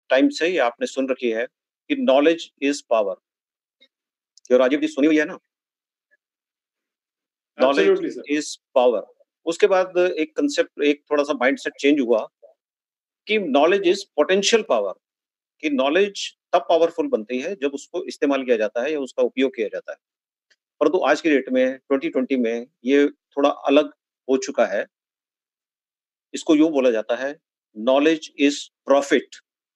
Time से ये आपने सुन रखी है कि नॉलेज इज़ पावर। जो राजीव जी सुनी हुई है ना? Knowledge absolutely sir. Is power. उसके बाद एक कांसेप्ट एक थोड़ा-सा माइंडसेट चेंज हुआ कि नॉलेज इज़ पोटेंशियल पावर, कि नॉलेज तब पावरफुल बनती है जब उसको इस्तेमाल किया जाता है या उसका उपयोग किया जाता है। परंतु आज की डेट में 2020 में ये थोड़ा अलग हो चुका है। इसको यूँ बोला जाता है, नॉलेज इज़ प्रॉफिट।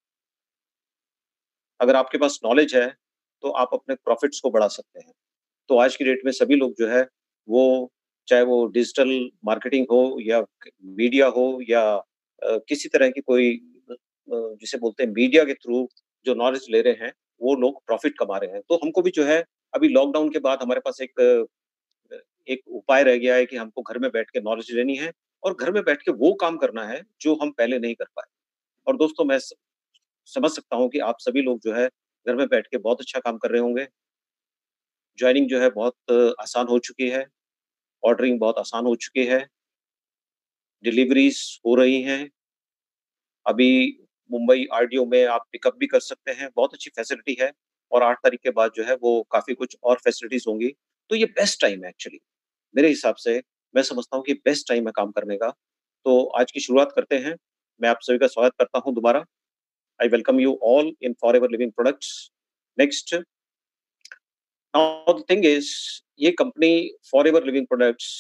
अगर आपके पास नॉलेज है, तो आप अपने प्रॉफिट्स को बढ़ा सकते हैं। तो आज की डेट में सभी लोग जो है, वो चाहे वो डिजिटल मार्केटिंग हो या मीडिया हो या किसी तरह की कोई जिसे बोलते हैं मीडिया के थ्रू जो नॉलेज ले रहे हैं, वो लोग प्रॉफिट कमा रहे हैं। तो हमको भी जो है, अभी लॉकडाउन के बाद हमारे पास एक उपाय रह गया है कि हमको घर में बैठ के नॉलेज लेनी है और घर में बैठ के वो काम करना है, जो हम पहले नहीं कर पाए। और दोस्तों मैं समझ सकता हूँ कि आप सभी लोग जो है, घर में बैठ के बहुत अच्छा काम कर रहे होंगे। जॉइनिंग जो है बहुत आसान हो चुकी है, ऑर्डरिंग बहुत आसान हो चुकी है, डिलीवरीज़ हो रही हैं। अभी मुंबई आरडीओ में आप पिकअप भी कर सकते हैं, बहुत अच्छी फैसिलिटी है और 8 तारीख के बाद जो है वो काफ़ी कुछ और फैसिलिटीज़ होंगी। तो ये बेस्ट टाइम है एक्चुअली। मेरे हिसाब से मैं समझता हूँ कि बेस्ट टाइम है काम करने का। तो आज की शुरुआत करते हैं। मैं आप सभी का स्वागत करता हूँ दोबारा। I welcome you all in Forever Living Products. Next, now the thing is ये कंपनी फॉरएवर लिविंग प्रोडक्ट्स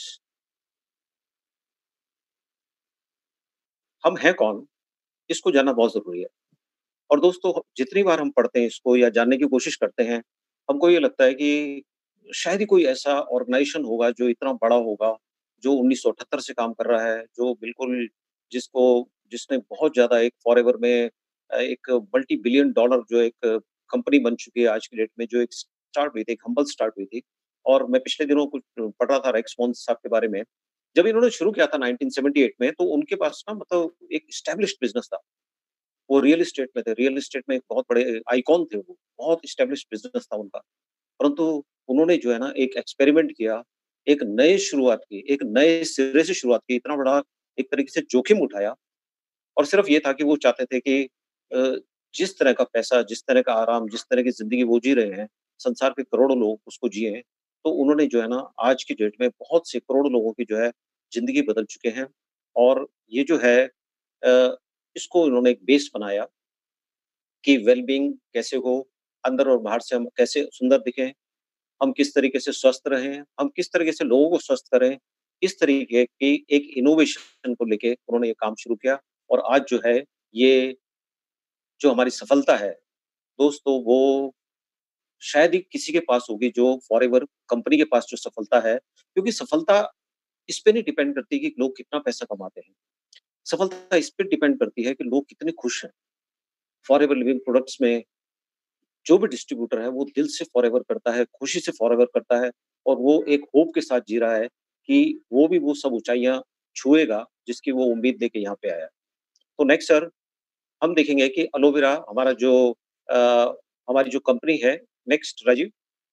हम हैं कौन? इसको जानना बहुत ज़रूरी है। और दोस्तों जितनी बार हम पढ़ते हैं इसको या जानने की कोशिश करते हैं, हमको ये लगता है कि शायद ही कोई ऐसा ऑर्गनाइज़ेशन होगा जो इतना बड़ा होगा, जो 1978 से काम कर रहा है, जो बिल्कुल जिसको जिसने बहुत ज़्यादा एक फॉरएवर में एक मल्टी बिलियन डॉलर जो एक कंपनी बन चुकी है आज की डेट में, जो एक स्टार्ट हुई थी, एक हम्बल स्टार्ट हुई थी। और मैं पिछले दिनों कुछ पढ़ रहा था रेक्समोन साहब के बारे में। जब इन्होंने शुरू किया था 1978 में, तो उनके पास ना मतलब एक एस्टेब्लिश्ड बिज़नेस था। वो रियल एस्टेट में थे, रियल एस्टेट में एक बहुत बड़े आइकॉन थे वो, बहुत एस्टेब्लिश्ड बिज़नेस था उनका। परंतु उन्होंने जो है ना एक एक्सपेरिमेंट किया, एक नए शुरुआत की, एक नए सिरे से शुरुआत की, इतना बड़ा एक तरीके से जोखिम उठाया और सिर्फ़ ये था कि वो चाहते थे कि अ, जिस तरह का पैसा, जिस तरह का आराम, जिस तरह की ज़िंदगी वो जी रहे हैं, संसार के करोड़ों लोग उसको जिएँ। तो उन्होंने जो है ना आज की डेट में बहुत से करोड़ों लोगों की जो है ज़िंदगी बदल चुके हैं और ये जो है इसको इन्होंने एक बेस बनाया कि वेल-बीइंग कैसे हो, अंदर और बाहर से हम कैसे सुंदर दिखें, हम किस तरीके से स्वस्थ रहें, हम किस तरीके से लोगों को स्वस्थ करें। इस तरीके की एक इनोवेशन को लेके उन्होंने ये काम शुरू किया और आज जो है, ये जो हमारी सफलता है, दोस्तों वो शायद ही किसी के पास होगी जो फॉरएवर कंपनी के पास जो सफलता है, क्योंकि सफलता इस पे नहीं डिपेंड करती कि लोग कितना पैसा कमाते हैं। सफलता इस पे डिपेंड करती है कि लोग कितने खुश हैं। फॉरएवर लिविंग प्रोडक्ट्स में जो भी डिस्ट्रीब्यूटर है वो दिल से फॉरएवर करता है, खुशी से फॉरएवर करता है और वो एक होप के साथ जी रहा है कि वो भी वो सब ऊँचाइयाँ छुएगा जिसकी वो उम्मीद लेके यहाँ पे आया है। तो नेक्स्ट सर हम देखेंगे कि एलोवेरा हमारा जो अ, हमारी जो कंपनी है नेक्स्ट राजीव,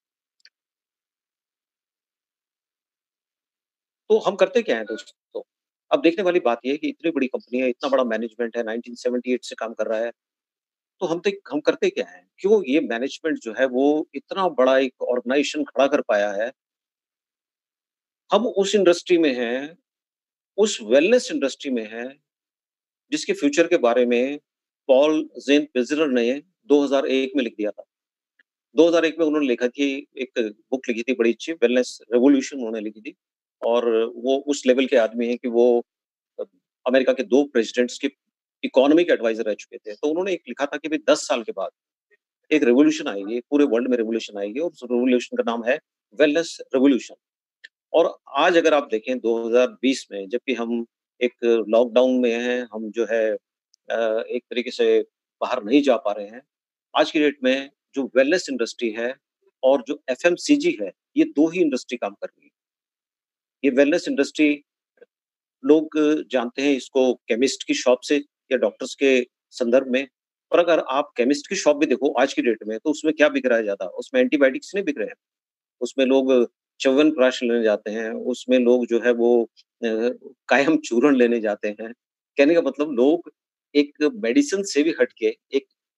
तो हम करते क्या हैं दोस्तों? अब देखने वाली बात ये है कि इतनी बड़ी कंपनी है, इतना बड़ा मैनेजमेंट है, 1978 से काम कर रहा है, तो हम करते क्या हैं? क्यों ये मैनेजमेंट जो है वो इतना बड़ा एक ऑर्गनाइज़ेशन खड़ा कर पाया है? हम उस इंडस्ट्री में हैं, उस वेलनेस इंडस्ट्री में हैं, जिसके फ्यूचर के बारे में पॉल ज़ेन पिज़नर ने 2001 में लिख दिया था। 2001 में उन्होंने लिखा कि एक बुक लिखी थी बड़ी अच्छी, वेलनेस रेवोल्यूशन उन्होंने लिखी थी और वो उस लेवल के आदमी हैं कि वो अ, अमेरिका के 2 प्रेसिडेंट्स के इकोनॉमिक एडवाइज़र रह चुके थे। तो उन्होंने एक लिखा था कि भई 10 साल के बाद एक रिवॉल्यूशन आएगी, पूरे वर्ल्ड में रिवॉल्यूशन आएगी और उस रिवॉल्यूशन का नाम है वेलनेस रिवॉल्यूशन। और आज अगर आप देखें 2020 में जबकि हम एक लॉकडाउन में हैं, हम जो है एक तरीके से बाहर नहीं जा पा रहे हैं। आज की डेट में जो वेलनेस इंडस्ट्री है और जो एफएमसीजी है, ये 2 ही इंडस्ट्री काम कर रही है। ये वेलनेस इंडस्ट्री लोग जानते हैं इसको केमिस्ट की शॉप से या डॉक्टर्स के संदर्भ में। और अगर आप केमिस्ट की शॉप भी देखो आज की डेट में, तो उसमें क्या बिक रहा है ज़्यादा? उसमें एंटीबायोटिक्स नहीं बिक रहे हैं। उसमें लोग च्यवनप्राश लेने जाते हैं, उसमें लोग जो है वो कायम चूर्ण लेने जाते हैं। कहने का मतलब लोग एक मेडिसिन से भी हट के एक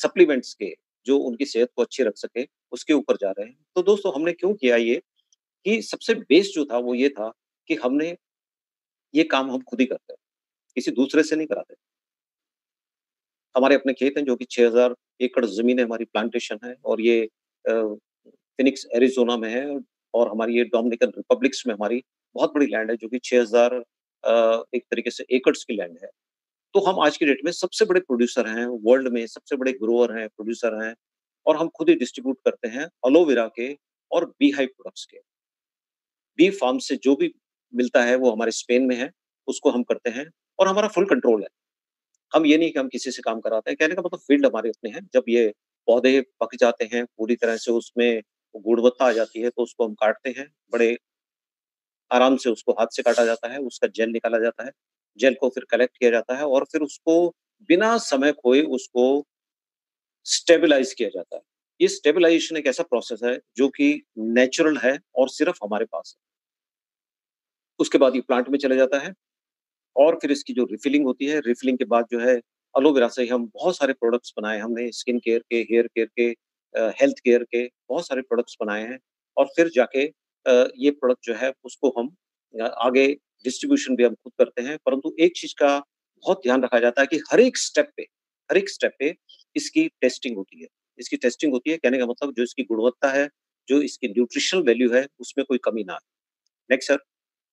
सप्लीमेंट्स के, जो उनकी सेहत को अच्छी रख सके, उसके ऊपर जा रहे हैं। तो दोस्तों हमने क्यों किया ये, कि सबसे बेस जो था वो ये था कि हमने ये काम हम खुद ही करते हैं, किसी दूसरे से नहीं कराते। हमारे अपने खेत हैं जो कि 6000 एकड़ ज़मीन है, हमारी प्लांटेशन है और ये फ़िनिक्स ऐरिज़ोना में है और हमारी ये डोमिनिकन रिपब्लिक्स में हमारी बहुत बड़ी लैंड है जो कि 6000 एक तरीके से एकड़्स की लैंड है। तो हम आज की डेट में सबसे बड़े प्रोड्यूसर हैं, वर्ल्ड में सबसे बड़े ग्रोवर हैं, प्रोड्यूसर हैं और हम खुद ही डिस्ट्रीब्यूट करते हैं एलोवेरा के और बी हाइव प्रोडक्ट्स के। बी फार्म से जो भी मिलता है वो हमारे स्पेन में है, उसको हम करते हैं और हमारा फुल कंट्रोल है। हम ये नहीं कि हम किसी से काम कराते हैं, कहने का मतलब फील्ड हमारे अपने हैं। जब ये पौधे पक जाते हैं, पूरी तरह से उसमें गुणवत्ता आ जाती है, तो उसको हम काटते हैं। बड़े आराम से उसको हाथ से काटा जाता है, उसका जेल निकाला जाता है। जेल को फिर कलेक्ट किया जाता है और फिर उसको बिना समय खोए उसको स्टेबलाइज़ किया जाता है। ये स्टेबलाइज़ेशन एक ऐसा प्रोसेस है जो कि नेचुरल है और सिर्फ़ हमारे पास है। उसके बाद ये प्लांट में चला जाता है और फिर इसकी जो रिफिलिंग होती है, रिफिलिंग के बाद जो है एलोवेरा से हम बहुत सारे प्रोडक्ट्स बनाए हमने स्किन केयर के, हेयर केयर के हेल्थ केयर के बहुत सारे प्रोडक्ट्स बनाए हैं और फिर जाके ये प्रोडक्ट जो है उसको हम आगे डिस्ट्रीब्यूशन भी हम खुद करते हैं। परंतु एक चीज़ का बहुत ध्यान रखा जाता है कि हर एक स्टेप पे इसकी टेस्टिंग होती है। इसकी टेस्टिंग होती है कहने का मतलब जो इसकी गुणवत्ता है, जो इसकी न्यूट्रिशनल वैल्यू है, उसमें कोई कमी ना आए। Next sir.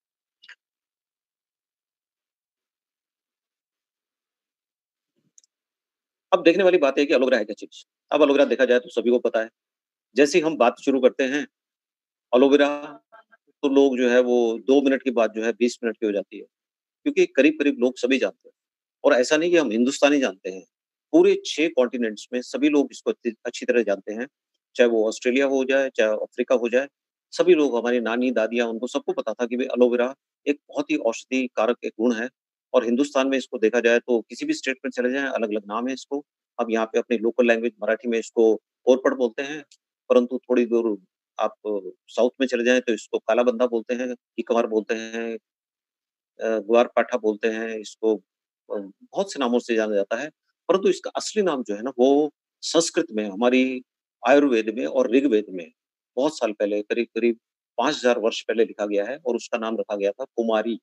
अब देखने वाली बात है कि एलोवेरा है क्या चीज़? अब एलोवेरा देखा जाए तो सभी को पता है। जैसे ही हम बात शुरू करते हैं एलोवेरा तो लोग जो है वो 2 मिनट की बात जो है 20 मिनट की हो जाती है। क्योंकि करीब-करीब लोग सभी जानते हैं और ऐसा नहीं कि हम हिंदुस्तानी जानते हैं। पूरे 6 कॉन्टिनेंट्स में सभी लोग इसको अच्छी तरह जानते हैं। चाहे वो ऑस्ट्रेलिया हो जाए, चाहे अफ्रीका हो जाए, सभी लोग हमारी नानी, दादियाँ उनको सबको पता था कि भई एलोवेरा एक बहुत ही औषधि कारक एक गुण है और हिंदुस्तान में इसको देखा जाए तो किसी भी स्टेट में चले जाएँ, अलग-अलग नाम है इसको। अब यहाँ पे अपनी लोकल लैंग्वेज मराठी में इसको कोरफड बोलते हैं, परंतु थोड़ी दूर आप साउथ में चले जाएँ तो इसको काला बंधा बोलते हैं, घीकमार बोलते हैं, ग्वारपाठा बोलते हैं, इसको बहुत से नामों से जाना जाता है, परंतु इसका असली नाम जो है ना, वो संस्कृत में हमारी आयुर्वेद में और ऋग्वेद में बहुत साल पहले करीब-करीब 5000 वर्ष पहले लिखा गया है और उसका नाम रखा गया था कुमारी।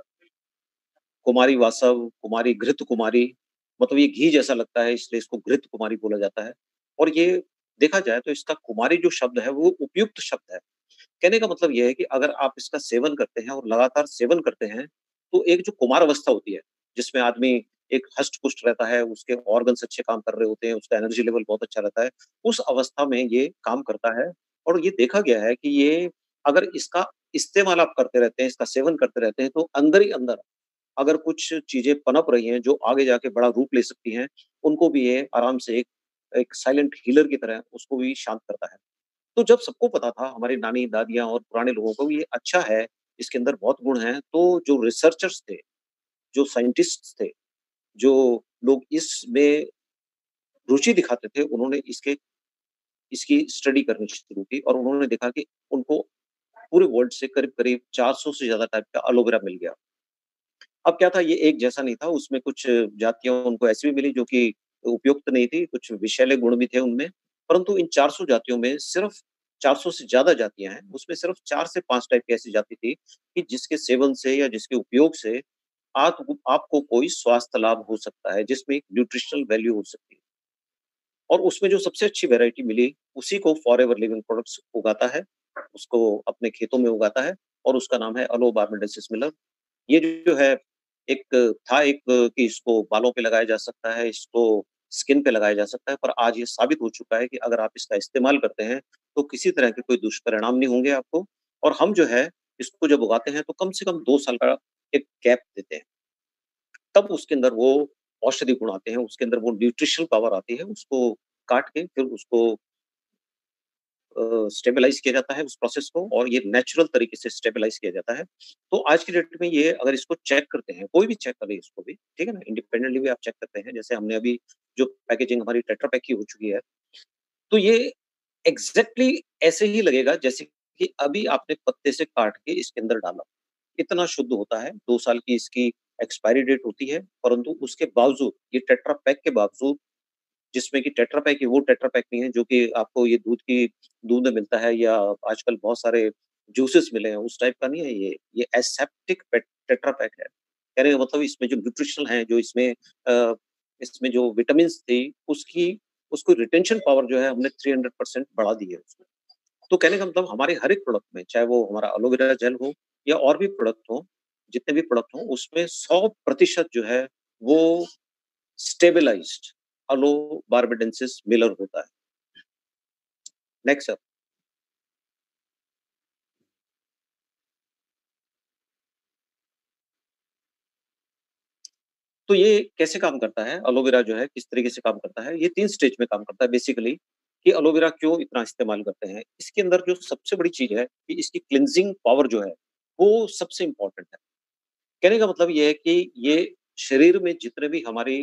कुमारी वासव, कुमारी घृत कुमारी, मतलब ये घी जैसा लगता है इसलिए इसको घृत कुमारी बोला जाता है और ये देखा जाए तो इसका कुमारी जो शब्द है वो उपयुक्त शब्द है। कहने का मतलब ये है कि अगर आप इसका सेवन करते हैं और लगातार सेवन करते हैं, तो एक जो कुमार अवस्था होती है, जिसमें आदमी एक हष्ट-पुष्ट रहता है, उसके ऑर्गन्स अच्छे काम कर रहे होते हैं, उसका एनर्जी लेवल बहुत अच्छा रहता है, उस अवस्था में ये काम करता है और ये देखा गया है कि ये अगर इसका इस्तेमाल आप करते रहते हैं, इसका सेवन करते रहते हैं, तो अंदर ही अंदर अगर कुछ चीज़ें पनप रही हैं, जो आगे जाके बड़ा रूप ले सकती हैं, उनको भी ये आराम से एक एक साइलेंट हीलर की तरह उसको भी शांत करता है। तो जब सबको पता था, हमारी नानी-दादियाँ और पुराने लोगों को भी ये अच्छा है, इसके अंदर बहुत गुण हैं, तो जो रिसर्चर्स थे, जो साइंटिस्ट्स थे, जो लोग इसमें रुचि दिखाते थे, उन्होंने इसकी स्टडी करनी शुरू की और उन्होंने देखा कि उनको पूरे वर्ल्ड से करीब-करीब 400 से ज़्यादा टाइप का एलोवेरा मिल गया। अब क्या था, ये एक जैसा नहीं था, उसमें कुछ जातियाँ उनको ऐसी भी मिली जो कि उपयुक्त नहीं थी, कुछ विषैले गुण भी थे उनमें। परंतु इन 400 जातियों में सिर्फ़ 400 से ज़्यादा जातियाँ हैं, उसमें सिर्फ़ 4 से 5 टाइप की ऐसी जाति थी कि जिसके सेवन से या जिसके उपयोग से आपको कोई स्वास्थ्य लाभ हो सकता है, जिसमें एक न्यूट्रिशनल वैल्यू हो सकती है। और उसमें जो सबसे अच्छी वैराइटी मिली, उसी को फॉरएवर लिविंग प्रोडक्ट्स उगाता है, उसको अपने खेतों में उगाता है और उसका नाम है अलो बारबेडेंसिस मिलर। ये जो है एक कि इसको बालों पे लगाया जा सकता है, इसको स्किन पे लगाया जा सकता है, पर आज ये साबित हो चुका है कि अगर आप इसका इस्तेमाल करते हैं, तो किसी तरह के कोई दुष्परिणाम नहीं होंगे आपको और हम जो है, इसको जब उगाते हैं, तो कम से कम 2 साल का एक गैप देते हैं। तब उसके अंदर वो औषधि गुण आते हैं, उसके अंदर वो न्यूट्रिशनल पावर आती है, उसको काट के फिर उसको स्टेबलाइज़ किया जाता है उस प्रोसेस को और ये नेचुरल तरीके से स्टेबलाइज़ किया जाता है। तो आज की डेट में ये अगर इसको चेक करते हैं, कोई भी चेक करे इसको भी, ठीक है ना? इंडिपेंडेंटली भी आप चेक करते हैं, जैसे हमने अभी जो पैकेजिंग हमारी टेट्रा पैक की हो चुकी है, तो ये एग्ज़ैक्टली ऐसे ही लगेगा जैसे कि अभी आपने पत्ते से काट के इसके अंदर डाला। इतना शुद्ध होता है, 2 साल की इसकी एक्सपायरी डेट होती है, परंतु उसके बावजूद ये टेट्रा पैक के बावजूद जिसमें कि टेट्रा पैक वो टेट्रा पैक नहीं है जो कि आपको ये दूध में मिलता है या आजकल बहुत सारे जूसेस मिले हैं, उस टाइप का नहीं है ये। ये एसेप्टिक टेट्रा पैक है। कहने का मतलब इसमें जो न्यूट्रिशनल है, जो इसमें जो विटामिन्स थी, उसकी उसको रिटेंशन पावर जो है हमने 300% बढ़ा दी है उसमें। तो कहने का मतलब हमारे हर एक प्रोडक्ट में, चाहे वो हमारा एलोवेरा जेल हो या और भी प्रोडक्ट हो, जितने भी प्रोडक्ट हों, उसमें 100% जो है वो स्टेबलाइज्ड अलोबार्बिडेंसिस मिलर होता है। Next sir. तो ये कैसे काम करता है? एलोवेरा जो है किस तरीके से काम करता है? ये 3 स्टेज में काम करता है बेसिकली कि एलोवेरा क्यों इतना इस्तेमाल करते हैं? इसके अंदर जो सबसे बड़ी चीज़ है कि इसकी क्लींजिंग पावर जो है, वो सबसे इम्पोर्टेंट है। कहने का मतलब ये है कि ये शरीर में जितने भी हमारी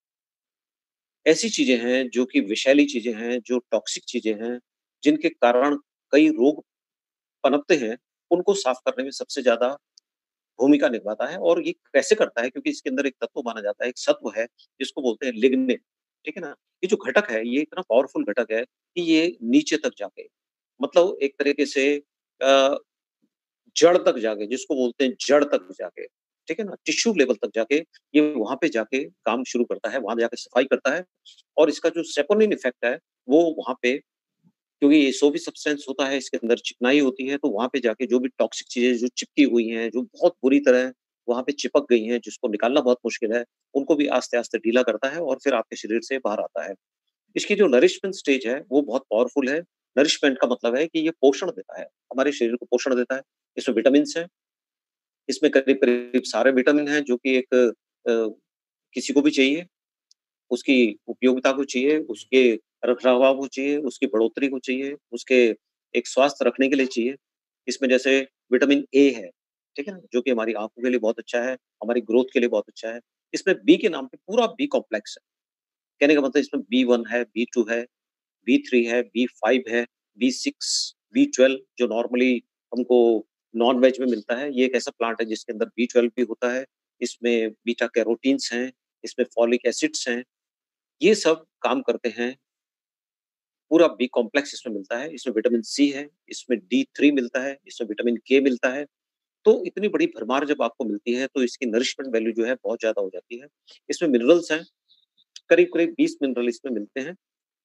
ऐसी चीज़ें हैं जो कि विषैली चीज़ें हैं, जो टॉक्सिक चीज़ें हैं, जिनके कारण कई रोग पनपते हैं, उनको साफ करने में सबसे ज़्यादा भूमिका निभाता है और ये कैसे करता है क्योंकि इसके अंदर एक तत्व माना जाता है, एक सत्व है जिसको बोलते हैं लिग्निन, ठीक है ना? ये जो घटक है, ये इतना पावरफुल घटक है कि ये नीचे तक जाके मतलब एक तरीके से अ, जड़ तक जाके जिसको बोलते हैं जड़ तक जाके, ठीक है ना? टिश्यू लेवल तक जाके ये वहाँ पे जाके काम शुरू करता है, वहाँ जाके सफाई करता है और इसका जो सेपोनिन इफेक्ट है, वो वहाँ पे क्योंकि ये सोवी सब्सटेंस होता है, इसके अंदर चिकनाई होती है, तो वहाँ पे जाके जो भी टॉक्सिक चीज़ें जो चिपकी हुई हैं, जो बहुत बुरी तरह वहाँ पे चिपक गई हैं, जिसको निकालना बहुत मुश्किल है, उनको भी आस्ते-आस्ते ढीला करता है और फिर आपके शरीर से बाहर आता है। इसकी जो नरिशमेंट स्टेज है, वो बहुत पावरफुल है। नरिशमेंट का मतलब है कि ये पोषण देता है, हमारे शरीर को पोषण देता है। इसमें विटामिन्स हैं, इसमें करीब-करीब सारे विटामिन हैं जो कि एक किसी को भी चाहिए। उसकी उपयोगिता को चाहिए, उसके रख-रखाव को चाहिए, उसकी बढ़ोतरी को चाहिए, उसके एक स्वास्थ्य रखने के लिए चाहिए। इसमें जैसे विटामिन ए है, ठीक है ना? जो कि हमारी आँखों के लिए बहुत अच्छा है, हमारी ग्रोथ के लिए बहुत अच्छा है। इसमें बी के नाम पे पूरा बी कॉम्प्लेक्स है। कहने का मतलब इसमें बी1 है, बी2 है, बी3 है, बी5 है, बी6, बी12 जो नॉर्मली हमको नॉन-वेज में मिलता है। ये एक ऐसा प्लांट है जिसके अंदर बी12 भी होता है, इसमें बीटा कैरोटीन्स हैं, इसमें फॉलिक एसिड्स हैं। ये सब काम करते हैं, पूरा बी कॉम्प्लेक्स इसमें मिलता है, इसमें विटामिन सी है, इसमें डी3 मिलता है, इसमें विटामिन के मिलता है। तो इतनी बड़ी भरमार जब आपको मिलती है, तो इसकी नरिशमेंट वैल्यू जो है बहुत ज़्यादा हो जाती है। इसमें मिनरल्स हैं, करीब-करीब 20 मिनरल इसमें मिलते हैं,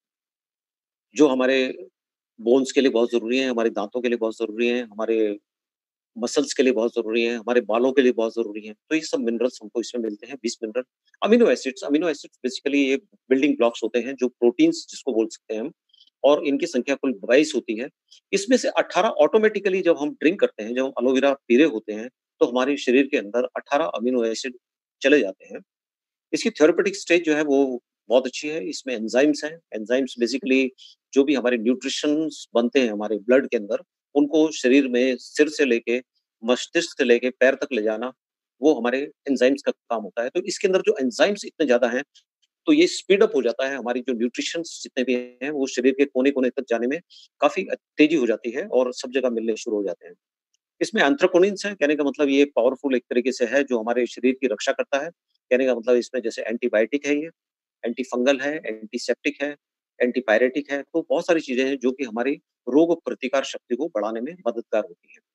जो हमारे बोन्स के लिए बहुत ज़रूरी हैं, हमारे दाँतों के लिए बहुत ज़रूरी हैं, हमारे मसल्स के लिए बहुत ज़रूरी हैं, हमारे बालों के लिए बहुत ज़रूरी हैं। तो ये सब मिनरल्स हमको इसमें मिलते हैं, 20 मिनरल। अमीनो एसिड्स बेसिकली ये बिल्डिंग ब्लॉक्स होते हैं, जो प्रोटीन्स जिसको बोल सकते हैं हम और इनकी संख्या कुल 22 होती है। इसमें से 18 ऑटोमैटिकली जब हम ड्रिंक करते हैं, जब हम एलोवेरा पी रहे होते हैं, तो हमारे शरीर के अंदर 18 अमीनो एसिड चले जाते हैं। इसकी थेरेपेटिक स्टेज जो है वो बहुत अच्छी है, इसमें एंजाइम्स हैं। एंजाइम्स बेसिकली जो भी हमारे न्यूट्रिशंस बनते हैं हमारे ब्लड के अंदर, उनको शरीर में सिर से लेके मस्तिष्क से लेके पैर तक ले जाना, वो हमारे एंजाइम्स का काम होता है। तो इसके अंदर जो एंजाइम्स इतने ज़्यादा हैं, तो ये स्पीड अप हो जाता है हमारी जो न्यूट्रिशंस जितने भी हैं, वो शरीर के कोने-कोने तक जाने में काफ़ी तेज़ी हो जाती है और सब जगह मिलने शुरू हो जाते हैं। इसमें एंथ्राकोनिन्स हैं, कहने का मतलब ये पावरफुल एक तरीके से है जो हमारे शरीर की रक्षा करता है। कहने का मतलब इसमें जैसे एंटीबायोटिक है ये, एंटी फंगल है, एंटीसेप्टिक है, एंटीपायरेटिक है, तो बहुत सारी चीज़ें हैं जो कि हमारी रोग प्रतिकार शक्ति को बढ़ाने में मददगार होती हैं।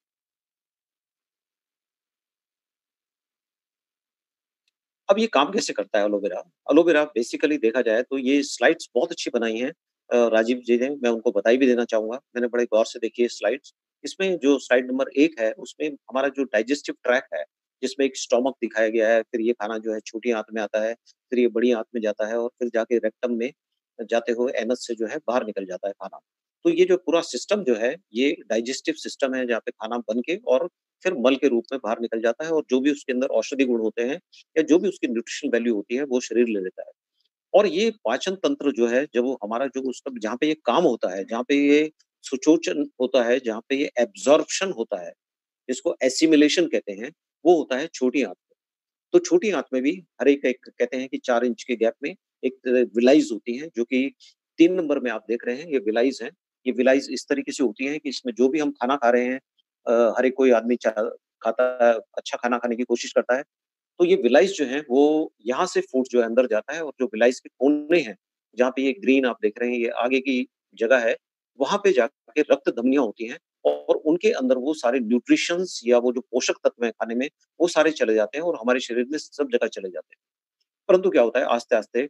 अब ये काम कैसे करता है एलोवेरा? एलोवेरा बेसिकली देखा जाए तो ये स्लाइड्स बहुत अच्छी बनाई हैं राजीव जी ने, मैं उनको बधाई भी देना चाहूँगा। मैंने बड़े गौर से देखी है स्लाइड्स। इसमें जो स्लाइड नंबर 1 है, उसमें हमारा जो डाइजेस्टिव ट्रैक है, जिसमें एक स्टोमक दिखाया गया है, फिर ये खाना जो है छोटी आँत में आता है, फिर ये बड़ी आँत में जाता है और फिर जाके रेक्टम में जाते हुए एनस से जो है बाहर निकल जाता है खाना। तो ये जो पूरा सिस्टम जो है, ये डाइजेस्टिव सिस्टम है जहाँ पे खाना बन के और फिर मल के रूप में बाहर निकल जाता है और जो भी उसके अंदर औषधि गुण होते हैं या जो भी उसकी न्यूट्रिशनल वैल्यू होती है, वो शरीर ले लेता है। और ये पाचन तंत्र जो है, जब वो हमारा जो उसका जहाँ पे ये काम होता है, जहाँ पे ये सुचोचन होता है, जहाँ पे ये एब्ज़ॉर्प्शन होता है, जिसको एसिमिलेशन कहते हैं, वो होता है छोटी आँत में। तो छोटी आँत में भी हर एक एक कहते हैं कि 4 इंच के गैप में एक विलाइज़ होती हैं, जो कि 3 नंबर में आप देख रहे हैं, ये विलाइज़ हैं। ये विलाइज़ इस तरीके से होती हैं कि इसमें जो भी हम खाना खा रहे हैं हर एक कोई आदमी खाता है, अच्छा खाना खाने की कोशिश करता है। तो ये विलाइज़ जो हैं, वो यहाँ से फूड जो है अंदर जाता है और जो विलाइज़ के कोने हैं, जहाँ पे ये ग्रीन आप देख रहे हैं, ये आगे की जगह है, वहाँ पे जाके रक्त धमनियाँ होती हैं और उनके अंदर वो सारे न्यूट्रिशंस या वो जो पोषक तत्व हैं खाने में, वो सारे चले जाते हैं और हमारे शरीर में सब जगह चले जाते हैं। परंतु क्या होता है आस्ते-आस्ते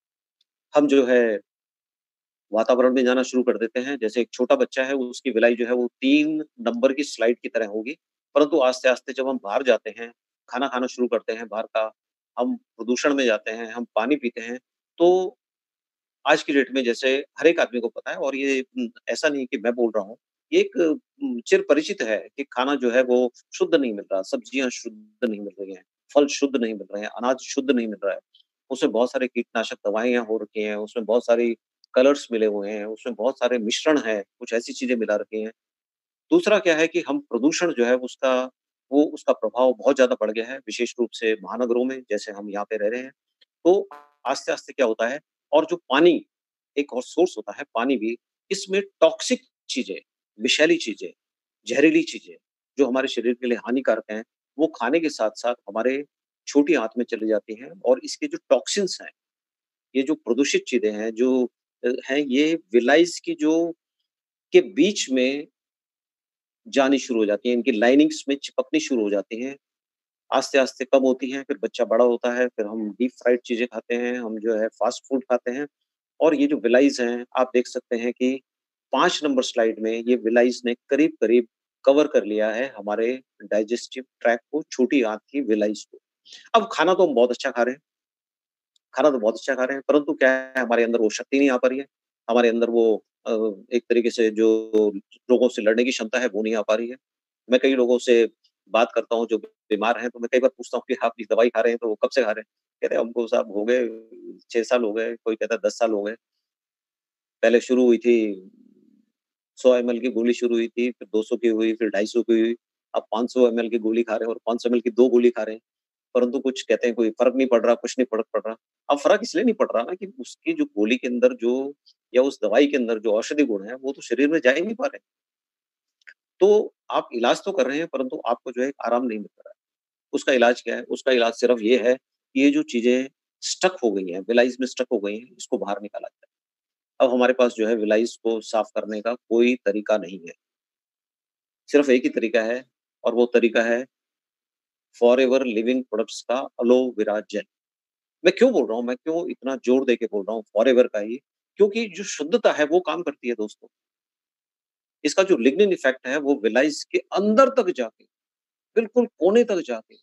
हम जो है वातावरण में जाना शुरू कर देते हैं। जैसे एक छोटा बच्चा है, उसकी विलाई जो है वो 3 नंबर की स्लाइड की तरह होगी। परंतु आस्ते-आस्ते जब हम बाहर जाते हैं, खाना खाना शुरू करते हैं बाहर का, हम प्रदूषण में जाते हैं, हम पानी पीते हैं, तो आज की डेट में जैसे हर एक आदमी को पता है और ये ऐसा नहीं कि मैं बोल रहा हूँ, ये एक चिर-परिचित है कि खाना जो है वो शुद्ध नहीं मिल रहा, सब्जियाँ शुद्ध नहीं मिल रही हैं, फल शुद्ध नहीं मिल रहे हैं, अनाज शुद्ध नहीं मिल रहा है। उसमें बहुत सारे कीटनाशक दवाइयाँ हो रखी हैं, उसमें बहुत सारी कलर्स मिले हुए हैं, उसमें बहुत सारे मिश्रण हैं, कुछ ऐसी चीज़ें मिला रखी हैं। दूसरा क्या है कि हम प्रदूषण जो है उसका प्रभाव बहुत ज़्यादा बढ़ गया है, विशेष रूप से महानगरों में, जैसे हम यहाँ पे रह रहे हैं। तो आस्ते-आस्ते क्या होता है और जो पानी एक और सोर्स होता है पानी भी, इसमें टॉक्सिक चीज़ें, विषैली चीज़ें, ज़हरीली चीज़ें, जो हमारे शरीर के लिए हानिकारक हैं, वो खाने के साथ-साथ हमारे छोटी आँत में चली जाती हैं और इसके जो टॉक्सिन्स हैं, ये जो प्रदूषित चीज़ें हैं, जो हैं ये विलाइज़ की जो के बीच में जानी शुरू हो जाती हैं, इनकी लाइनिंग्स में चिपकनी शुरू हो जाती हैं। आस्ते-आस्ते कम होती हैं, फिर बच्चा बड़ा होता है, फिर हम डीप फ्राइड चीज़ें खाते हैं, हम जो है फ़ास्ट फ़ूड खाते हैं और ये जो विलाइज़ हैं, आप देख सकते हैं कि 5 नंबर स्लाइड में ये विलाइज़ ने करीब-करीब कवर कर लिया है हमारे डाइजेस्टिव ट्रैक्ट को, छोटी आँत की विलाइज़ को। अब खाना तो हम बहुत अच्छा खा रहे हैं, खाना तो बहुत अच्छा खा रहे हैं, परंतु क्या है हमारे अंदर वो शक्ति नहीं आ पा रही है। हमारे अंदर वो अ, एक तरीके से जो रोगों से लड़ने की क्षमता है, वो नहीं आ पा रही है। मैं कई लोगों से बात करता हूँ जो बीमार हैं, तो मैं कई बार पूछता हूँ कि आप ये दवाई खा रहे हैं, तो वो कब से खा रहे हैं? कहते हैं हमको साहब हो गए 6 साल हो गए, कोई कहता है 10 साल हो गए। पहले शुरू हुई थी 100 एमएल की गोली शुरू हुई थी, फिर 200 की हुई, फिर 250 की हुई, अब 500 एमएल की गोली खा रहे हैं और 500 एमएल की 2 गोली खा रहे हैं। परंतु कुछ कहते हैं कोई फ़र्क नहीं पड़ रहा, कुछ नहीं फ़र्क पड़ रहा। अब फ़र्क इसलिए नहीं पड़ रहा ना कि उसकी जो गोली के अंदर जो या उस दवाई के अंदर जो औषधि गुण हैं, वो तो शरीर में जा ही नहीं पा रहे। तो आप इलाज तो कर रहे हैं, परंतु आपको जो है आराम नहीं मिल रहा है। उसका इलाज क्या है? उसका इलाज सिर्फ़ ये है कि ये जो चीज़ें स्टक हो गई हैं, विलाइज़ में स्टक हो गई हैं, इसको बाहर निकाला जाए। अब हमारे पास जो है विलाइज़ को साफ़ करने का कोई तरीका नहीं है। सिर्फ़ एक ही तरीका है और वो तरीका है फॉरएवर लिविंग प्रोडक्ट्स का एलोवेरा जेल। मैं क्यों बोल रहा हूँ, मैं क्यों इतना जोर देके बोल रहा हूँ फॉरएवर का ही? क्योंकि जो शुद्धता है वो काम करती है दोस्तों। इसका जो लिग्निन इफ़ेक्ट है वो विलाइज़ के अंदर तक जाके, बिल्कुल कोने तक जाके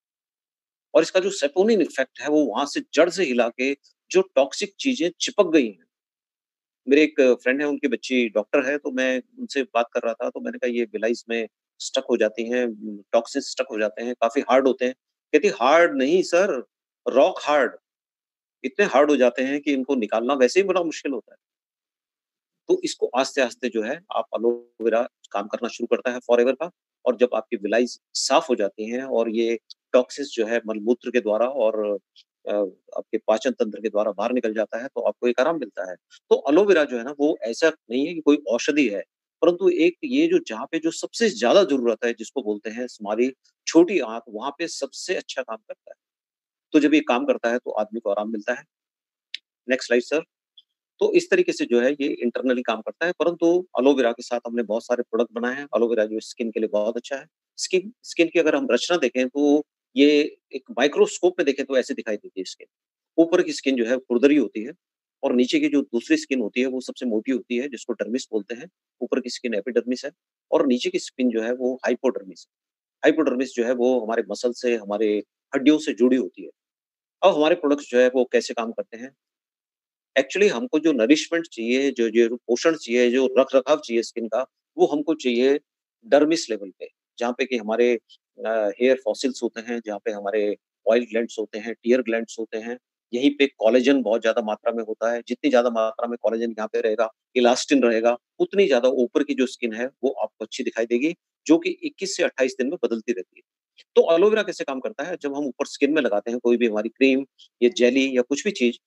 और इसका जो सेपोनिन इफ़ेक्ट है वो वहाँ से जड़ से हिला के जो टॉक्सिक चीज़ें चिपक गई हैं। मेरे एक फ्रेंड है उनकी बच्ची डॉक्टर है तो मैं उनसे बात कर रहा था तो मैंने कहा ये विलाइज़ में स्टक हो जाती हैं, टॉक्सिन्स स्टक हो जाते हैं, काफ़ी हार्ड होते हैं। कहती हार्ड नहीं सर, रॉक हार्ड। इतने हार्ड हो जाते हैं कि इनको निकालना वैसे ही बड़ा मुश्किल होता है। तो इसको आस्ते-आस्ते जो है आप एलोवेरा काम करना शुरू करता है फॉरएवर का और जब आपकी विलाइज़ साफ़ हो जाती हैं और ये टॉक्सिन्स जो है मलमूत्र के द्वारा और अ, आपके पाचन तंत्र के द्वारा बाहर निकल जाता है, तो आपको एक आराम मिलता है। तो एलोवेरा जो है ना, वो ऐसा नहीं है कि कोई औषधि है, परंतु एक ये जो जहाँ पे जो सबसे ज़्यादा ज़रूरत है, जिसको बोलते हैं हमारी छोटी आँत, वहाँ पे सबसे अच्छा काम करता है। तो जब ये काम करता है, तो आदमी को आराम मिलता है। Next slide sir. तो इस तरीके से जो है ये इंटरनली काम करता है, परंतु एलोवेरा के साथ हमने बहुत सारे प्रोडक्ट बनाए हैं। एलोवेरा जो स्किन के लिए बहुत अच्छा है। स्किन स्किन की अगर हम रचना देखें तो ये एक माइक्रोस्कोप में देखें तो ऐसे दिखाई देती है स्किन। ऊपर की स्किन जो है खुरदरी होती है और नीचे की जो दूसरी स्किन होती है वो सबसे मोटी होती है जिसको डर्मिस बोलते हैं। ऊपर की स्किन एपिडर्मिस है और नीचे की स्किन जो है वो हाइपोडर्मिस है। हाइपोडर्मिस जो है वो हमारे मसल से, हमारे हड्डियों से जुड़ी होती है। अब हमारे प्रोडक्ट्स जो है वो कैसे काम करते हैं? एक्चुअली हमको जो नरिशमेंट चाहिए, जो पोषण चाहिए, जो रख-रखाव चाहिए स्किन का, वो हमको चाहिए डर्मिस लेवल पे, जहाँ पे कि हमारे हेयर फॉसिल्स होते हैं, जहाँ पे हमारे ऑयल ग्लैंड्स होते हैं, टियर ग्लैंड्स होते हैं। यहीं पे कोलेजन बहुत ज़्यादा मात्रा में होता है। जितनी ज़्यादा मात्रा में कोलेजन यहाँ पे रहेगा, इलास्टिन रहेगा, उतनी ज़्यादा ऊपर की जो स्किन है, वो आपको अच्छी दिखाई देगी, जो कि 21 से 28 दिन में बदलती रहती है। तो एलोवेरा कैसे काम करता है? जब हम ऊपर स्किन में लगाते हैं कोई भी हमारी क्रीम या जेली या कुछ भी चीज़,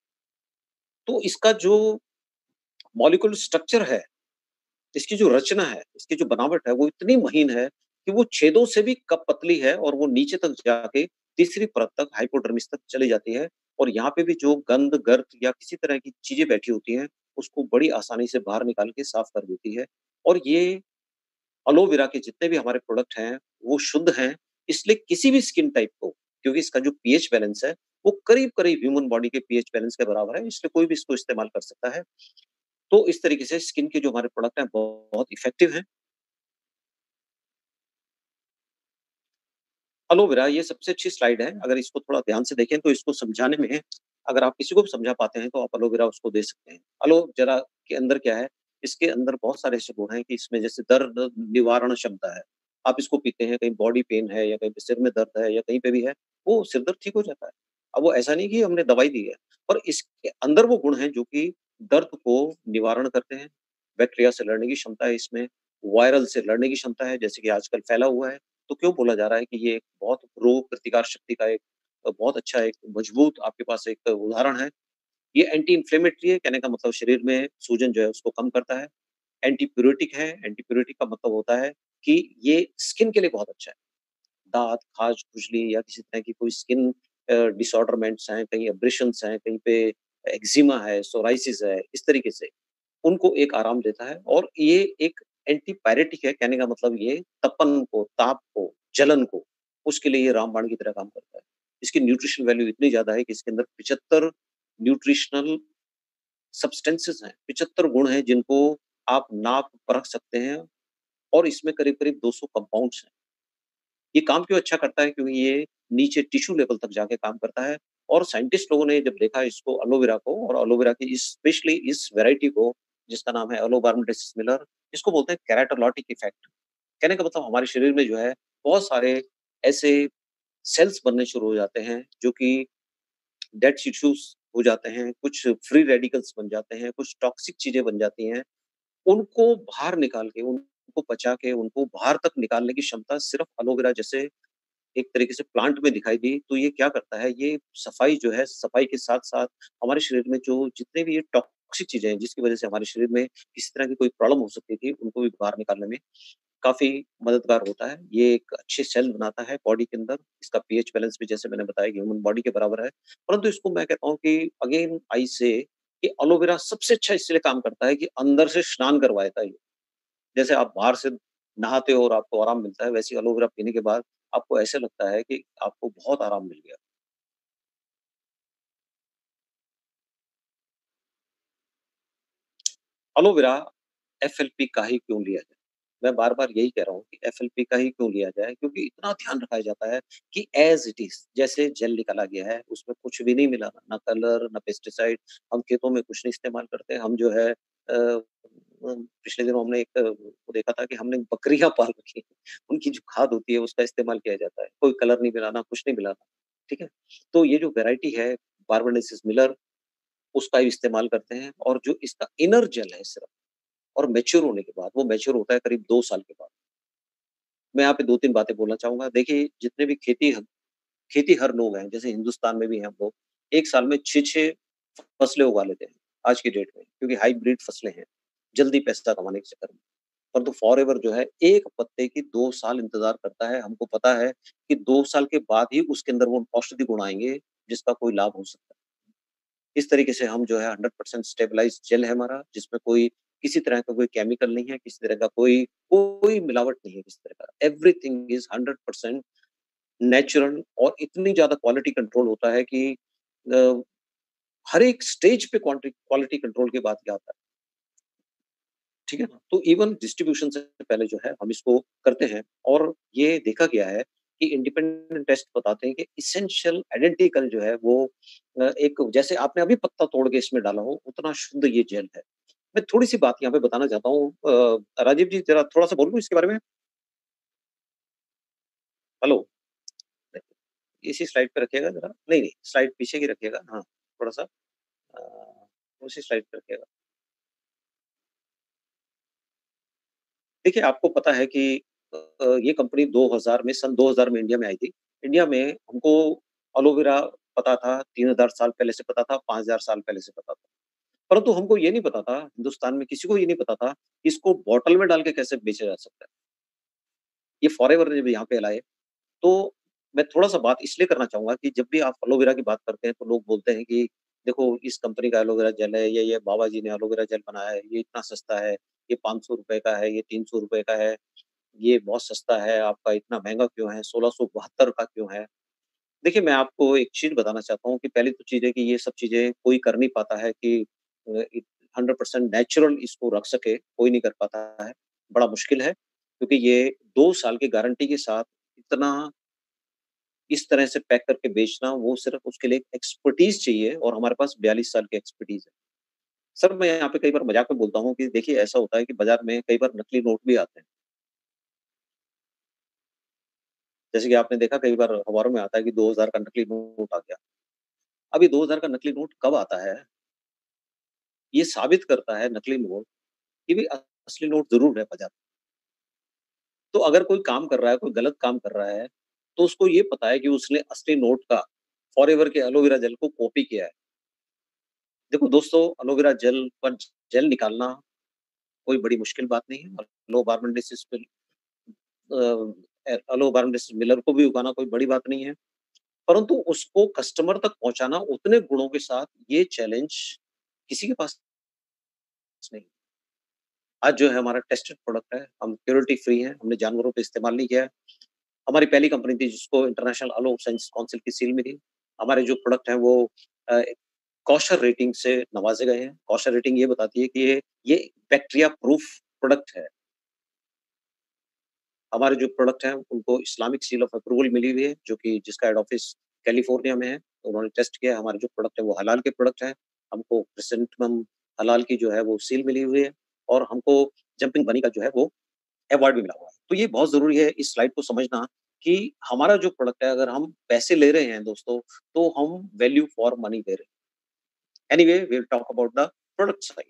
तो इसका जो मॉलिक्यूलर स्ट्रक्चर है, इसकी जो रचना है, इसकी जो बनावट है, वो इतनी महीन है कि वो छेदों से भी कप पतली है और वो नीचे तक जाके तीसरी परत तक हाइपोडर्मिस तक चली जाती है और यहाँ पे भी जो गंद, गर्द या किसी तरह की चीज़ें बैठी होती हैं, उसको बड़ी आसानी से बाहर निकाल के साफ कर देती है। और ये एलोवेरा के जितने भी हमारे प्रोडक्ट हैं, वो शुद्ध हैं, इसलिए किसी भी स्किन टाइप को, क्योंकि इसका जो पीएच बैलेंस है, वो करीब-करीब ह्यूमन बॉडी के पीएच बैलेंस के बराबर है, इसलिए कोई भी इसको इस्तेमाल कर सकता है। तो इस तरीके से स्किन के जो हमारे प्रोडक्ट हैं, बहुत इफ़ेक्टिव हैं। एलोवेरा ये सबसे अच्छी स्लाइड है, अगर इसको थोड़ा ध्यान से देखें तो इसको समझाने में अगर आप किसी को भी समझा पाते हैं, तो आप एलोवेरा उसको दे सकते हैं। एलोवेरा के अंदर क्या है, इसके अंदर बहुत सारे ऐसे गुण हैं कि इसमें जैसे दर्द निवारण क्षमता है। आप इसको पीते हैं, कहीं बॉडी पेन है या कहीं पे सिर में दर्द है या कहीं पे भी है, वो सिर दर्द ठीक हो जाता है। अब वो ऐसा नहीं कि हमने दवाई दी है, पर इसके अंदर वो गुण हैं जो कि दर्द को निवारण करते हैं, बैक्टीरिया से लड़ने की क्षमता है इसमें, वायरल से लड़ने की क्षमता है, जैसे कि आजकल फैला हुआ है। तो क्यों बोला जा रहा है कि ये एक बहुत रोग प्रतिकार शक्ति का एक बहुत अच्छा एक मजबूत आपके पास एक उदाहरण है। ये एंटी इन्फ्लेमेटरी है, कहने का मतलब शरीर में सूजन जो है उसको कम करता है। एंटी प्यूरिटिक है, एंटी प्यूरिटिक का मतलब होता है कि ये स्किन के लिए बहुत अच्छा है। दाँत, खाज, खुजली या किसी तरह की कोई स्किन डिसऑर्डरमेंट्स हैं, कहीं एब्रेशंस हैं, कहीं पे एक्जिमा है, सोराइसिस है, इस तरीके से उनको एक आराम देता है और ये एक एंटीपायरेटिक है, कहने का मतलब ये तपन को, ताप को, जलन को, उसके लिए ये रामबाण की तरह काम करता है। इसकी न्यूट्रिशन वैल्यू इतनी ज़्यादा है कि इसके अंदर 75 न्यूट्रिशनल सब्सटेंसेस हैं, 75 गुण हैं जिनको आप नाप परख सकते हैं और इसमें करीब-करीब 200 कंपाउंड्स हैं। ये काम क्यों अच्छा करता है? क्योंकि ये नीचे टिश्यू लेवल तक जाके काम करता है और साइंटिस्ट लोगों ने जब देखा इसको एलोवेरा को और एलोवेरा की इस स्पेशली इस वैरायटी को जिसका नाम है एलोबार्म डेसिमिलर, इसको बोलते हैं केराटोलॉटिक इफेक्ट। कहने का मतलब हमारे शरीर में जो है बहुत सारे ऐसे सेल्स बनने शुरू हो जाते हैं जो कि डेड टिश्यूज हो जाते हैं, कुछ फ्री रेडिकल्स बन जाते हैं, कुछ टॉक्सिक चीज़ें बन जाती हैं। उनको बाहर निकाल के, उनको पचा के, उनको बाहर तक निकालने की क्षमता सिर्फ एलोवेरा जैसे एक तरीके से प्लांट में दिखाई दी, तो ये क्या करता है, ये सफाई जो है, सफाई के साथ-साथ हमारे शरीर में जो जितने भी ये टॉक्सिक चीज़ें हैं, जिसकी वजह से हमारे शरीर में किसी तरह की कोई प्रॉब्लम हो सकती थी, उनको भी बाहर निकालने में काफ़ी मददगार होता है। ये एक अच्छे सेल बनाता है बॉडी के अंदर, इसका पीएच बैलेंस भी जैसे मैंने बताया कि ह्यूमन बॉडी के बराबर है। परंतु इसको मैं कहता हूँ कि अगेन आई से कि एलोवेरा सबसे अच्छा इसलिए काम करता है कि अंदर से स्नान करवाता है ये। जैसे आप बाहर से नहाते हो और आपको आराम मिलता है, वैसे ही एलोवेरा पीने के बाद आपको ऐसे लगता है कि आपको बहुत आराम मिल गया। एलोवेरा एफएलपी का ही क्यों लिया जाए? मैं बार-बार यही कह रहा हूँ कि एफएलपी का ही क्यों लिया जाए क्योंकि इतना ध्यान रखा जाता है कि ऐज़ इट इज़ जैसे जेल निकाला गया है, उसमें कुछ भी नहीं मिला, ना कलर, ना पेस्टिसाइड। हम खेतों में कुछ नहीं इस्तेमाल करते, हम जो है पिछले दिनों हमने एक वो देखा था कि हमने बकरियाँ पाल रखी हैं, उनकी जो खाद होती है उसका इस्तेमाल किया जाता है। कोई कलर नहीं मिलाना, कुछ नहीं मिलाना, ठीक है? तो ये जो वैरायटी है बारबडेंसिस मिलर उसका इस्तेमाल करते हैं और जो इसका इनर जेल है सिर्फ और मैच्योर होने के बाद, वो मैच्योर होता है करीब 2 साल के बाद। मैं यहाँ पे 2-3 बातें बोलना चाहूँगा। देखिए, जितने भी खेतीहर लोग हैं, जैसे हिंदुस्तान में भी हैं हम लोग, 1 साल में 6-6 फसलें उगा लेते हैं, आज की डेट में, क्योंकि हाइब्रिड फसलें हैं, जल्दी पैसा कमाने के चक्कर में। परंतु फॉरएवर जो है, 1 पत्ते की 2 साल इंतज़ार करता है। हमको पता है कि 2 साल के बाद ही उसके अंदर वो औषधि गुण आएँगे, जिसका कोई लाभ हो सकता है। इस तरीके से हम जो है 100% स्टेबलाइज़्ड जेल है हमारा, जिसमें कोई किसी तरह का कोई केमिकल नहीं है, किसी तरह का कोई कोई मिलावट नहीं है किसी तरह का। एवरीथिंग इज़ 100% नेचुरल और इतनी ज़्यादा क्वालिटी कंट्रोल होता है कि अ, हर एक स्टेज पे क्वालिटी कंट्रोल के बाद क्या आता है, ठीक है ना? तो इवन डिस्ट्रीब्यूशन से पहले जो है हम इसको करते हैं और ये देखा गया है कि इंडिपेंडेंट टेस्ट बताते हैं कि एसेंशियल आइडेंटिकल जो है वो एक जैसे आपने अभी पत्ता तोड़ के इसमें डाला हो, उतना शुद्ध ये जेल है। मैं थोड़ी-सी बात यहाँ पे बताना चाहता हूँ राजीव जी ज़रा थोड़ा-सा बोलूँ इसके बारे में? हेलो? इसी स्लाइड पे रखिएगा ज़रा। नहीं, नहीं, स्लाइड पीछे की रखिएगा। हाँ, थोड़ा-सा उसी स्लाइड पे रखिएगा। देखिए, आपको पता है कि ये कंपनी 2000 में सन 2000 में इंडिया में आई थी। इंडिया में हमको एलोवेरा पता था, 3000 साल पहले से पता था, 5000 साल पहले से पता था। परंतु हमको ये नहीं पता था, हिंदुस्तान में किसी को ये नहीं पता था, कि इसको बॉटल में डाल के कैसे बेचा जा सकता है। ये फॉरएवर ने जब यहाँ पे लाए, तो मैं थोड़ा-सा बात इसलिए करना चाहूँगा कि जब भी आप एलोवेरा की बात करते हैं, तो लोग बोलते हैं कि देखो इस कंपनी का एलोवेरा जेल है, ये बाबा जी ने एलोवेरा जेल बनाया है, ये इतना सस्ता है, ये ₹500 का है, ये ₹300 का है, ये बहुत सस्ता है, आपका इतना महँगा क्यों है, 1672 का क्यों है? देखिए, मैं आपको एक चीज़ बताना चाहता हूँ कि पहली तो चीज़ है कि ये सब चीज़ें कोई कर नहीं पाता है कि इ 100% नेचुरल इसको रख सके, कोई नहीं कर पाता है, बड़ा मुश्किल है, क्योंकि ये 2 साल की गारंटी के साथ इतना इस तरह से पैक करके बेचना, वो सिर्फ़ उसके लिए एक एक्सपर्टीज़ चाहिए और हमारे पास 42 साल की एक्सपर्टीज़ है। सर, मैं यहाँ पे कई बार मज़ाक में बोलता हूँ कि देखिए ऐसा होता है कि बाज़ार में कई बार नकली नोट भी आते हैं। जैसे कि आपने देखा कई बार अखबारों में आता है कि 2000 का नकली नोट आ गया। अब ये 2000 का नकली नोट कब आता है? ये साबित करता है नकली नोट कि भई असली नोट ज़रूर है बाज़ार में। तो अगर कोई काम कर रहा है, कोई गलत काम कर रहा है, तो उसको ये पता है कि उसने असली नोट का फॉरएवर के एलोवेरा जेल को कॉपी किया है। देखो दोस्तों, एलोवेरा जेल पर जेल निकालना कोई बड़ी मुश्किल बात नहीं है। एलो बारमेंडिसिस मिल एलो बारमेंडिसिस मिलर को भी उगाना कोई बड़ी बात नहीं है। परंतु उसको कस्टमर तक पहुँचाना उतने गुणों के साथ ये चैलेंज किसी के पास नहीं। आज जो है हमारा टेस्टेड प्रोडक्ट है, हम क्रुएल्टी फ्री हैं, हमने जानवरों पे इस्तेमाल नहीं किया है। हमारी पहली कंपनी थी जिसको इंटरनेशनल एलो साइंस काउंसिल की सील मिली। हमारे जो प्रोडक्ट हैं वो अ, कॉशर रेटिंग से नवाज़े गए हैं। कॉशर रेटिंग ये बताती है कि ये बैक्टीरिया प्रूफ प्रोडक्ट है। हमारे जो प्रोडक्ट हैं उनको इस्लामिक सील ऑफ अप्रूवल मिली हुई है, जो कि जिसका हेड ऑफिस कैलिफोर्निया में है। तो उन्होंने टेस्ट किया, हमारे जो प्रोडक्ट है वो हलाल के प्रोडक्ट हैं। हमको क्रिसेंटम हलाल की जो है वो सील मिली हुई है और हमको जंपिंग बनी का जो है वो अवार्ड भी मिला हुआ है। तो ये बहुत ज़रूरी है इस स्लाइड को समझना कि हमारा जो प्रोडक्ट है अगर हम पैसे ले रहे हैं दोस्तों, तो हम वैल्यू फॉर मनी दे रहे हैं। Anyway we will talk about the product side.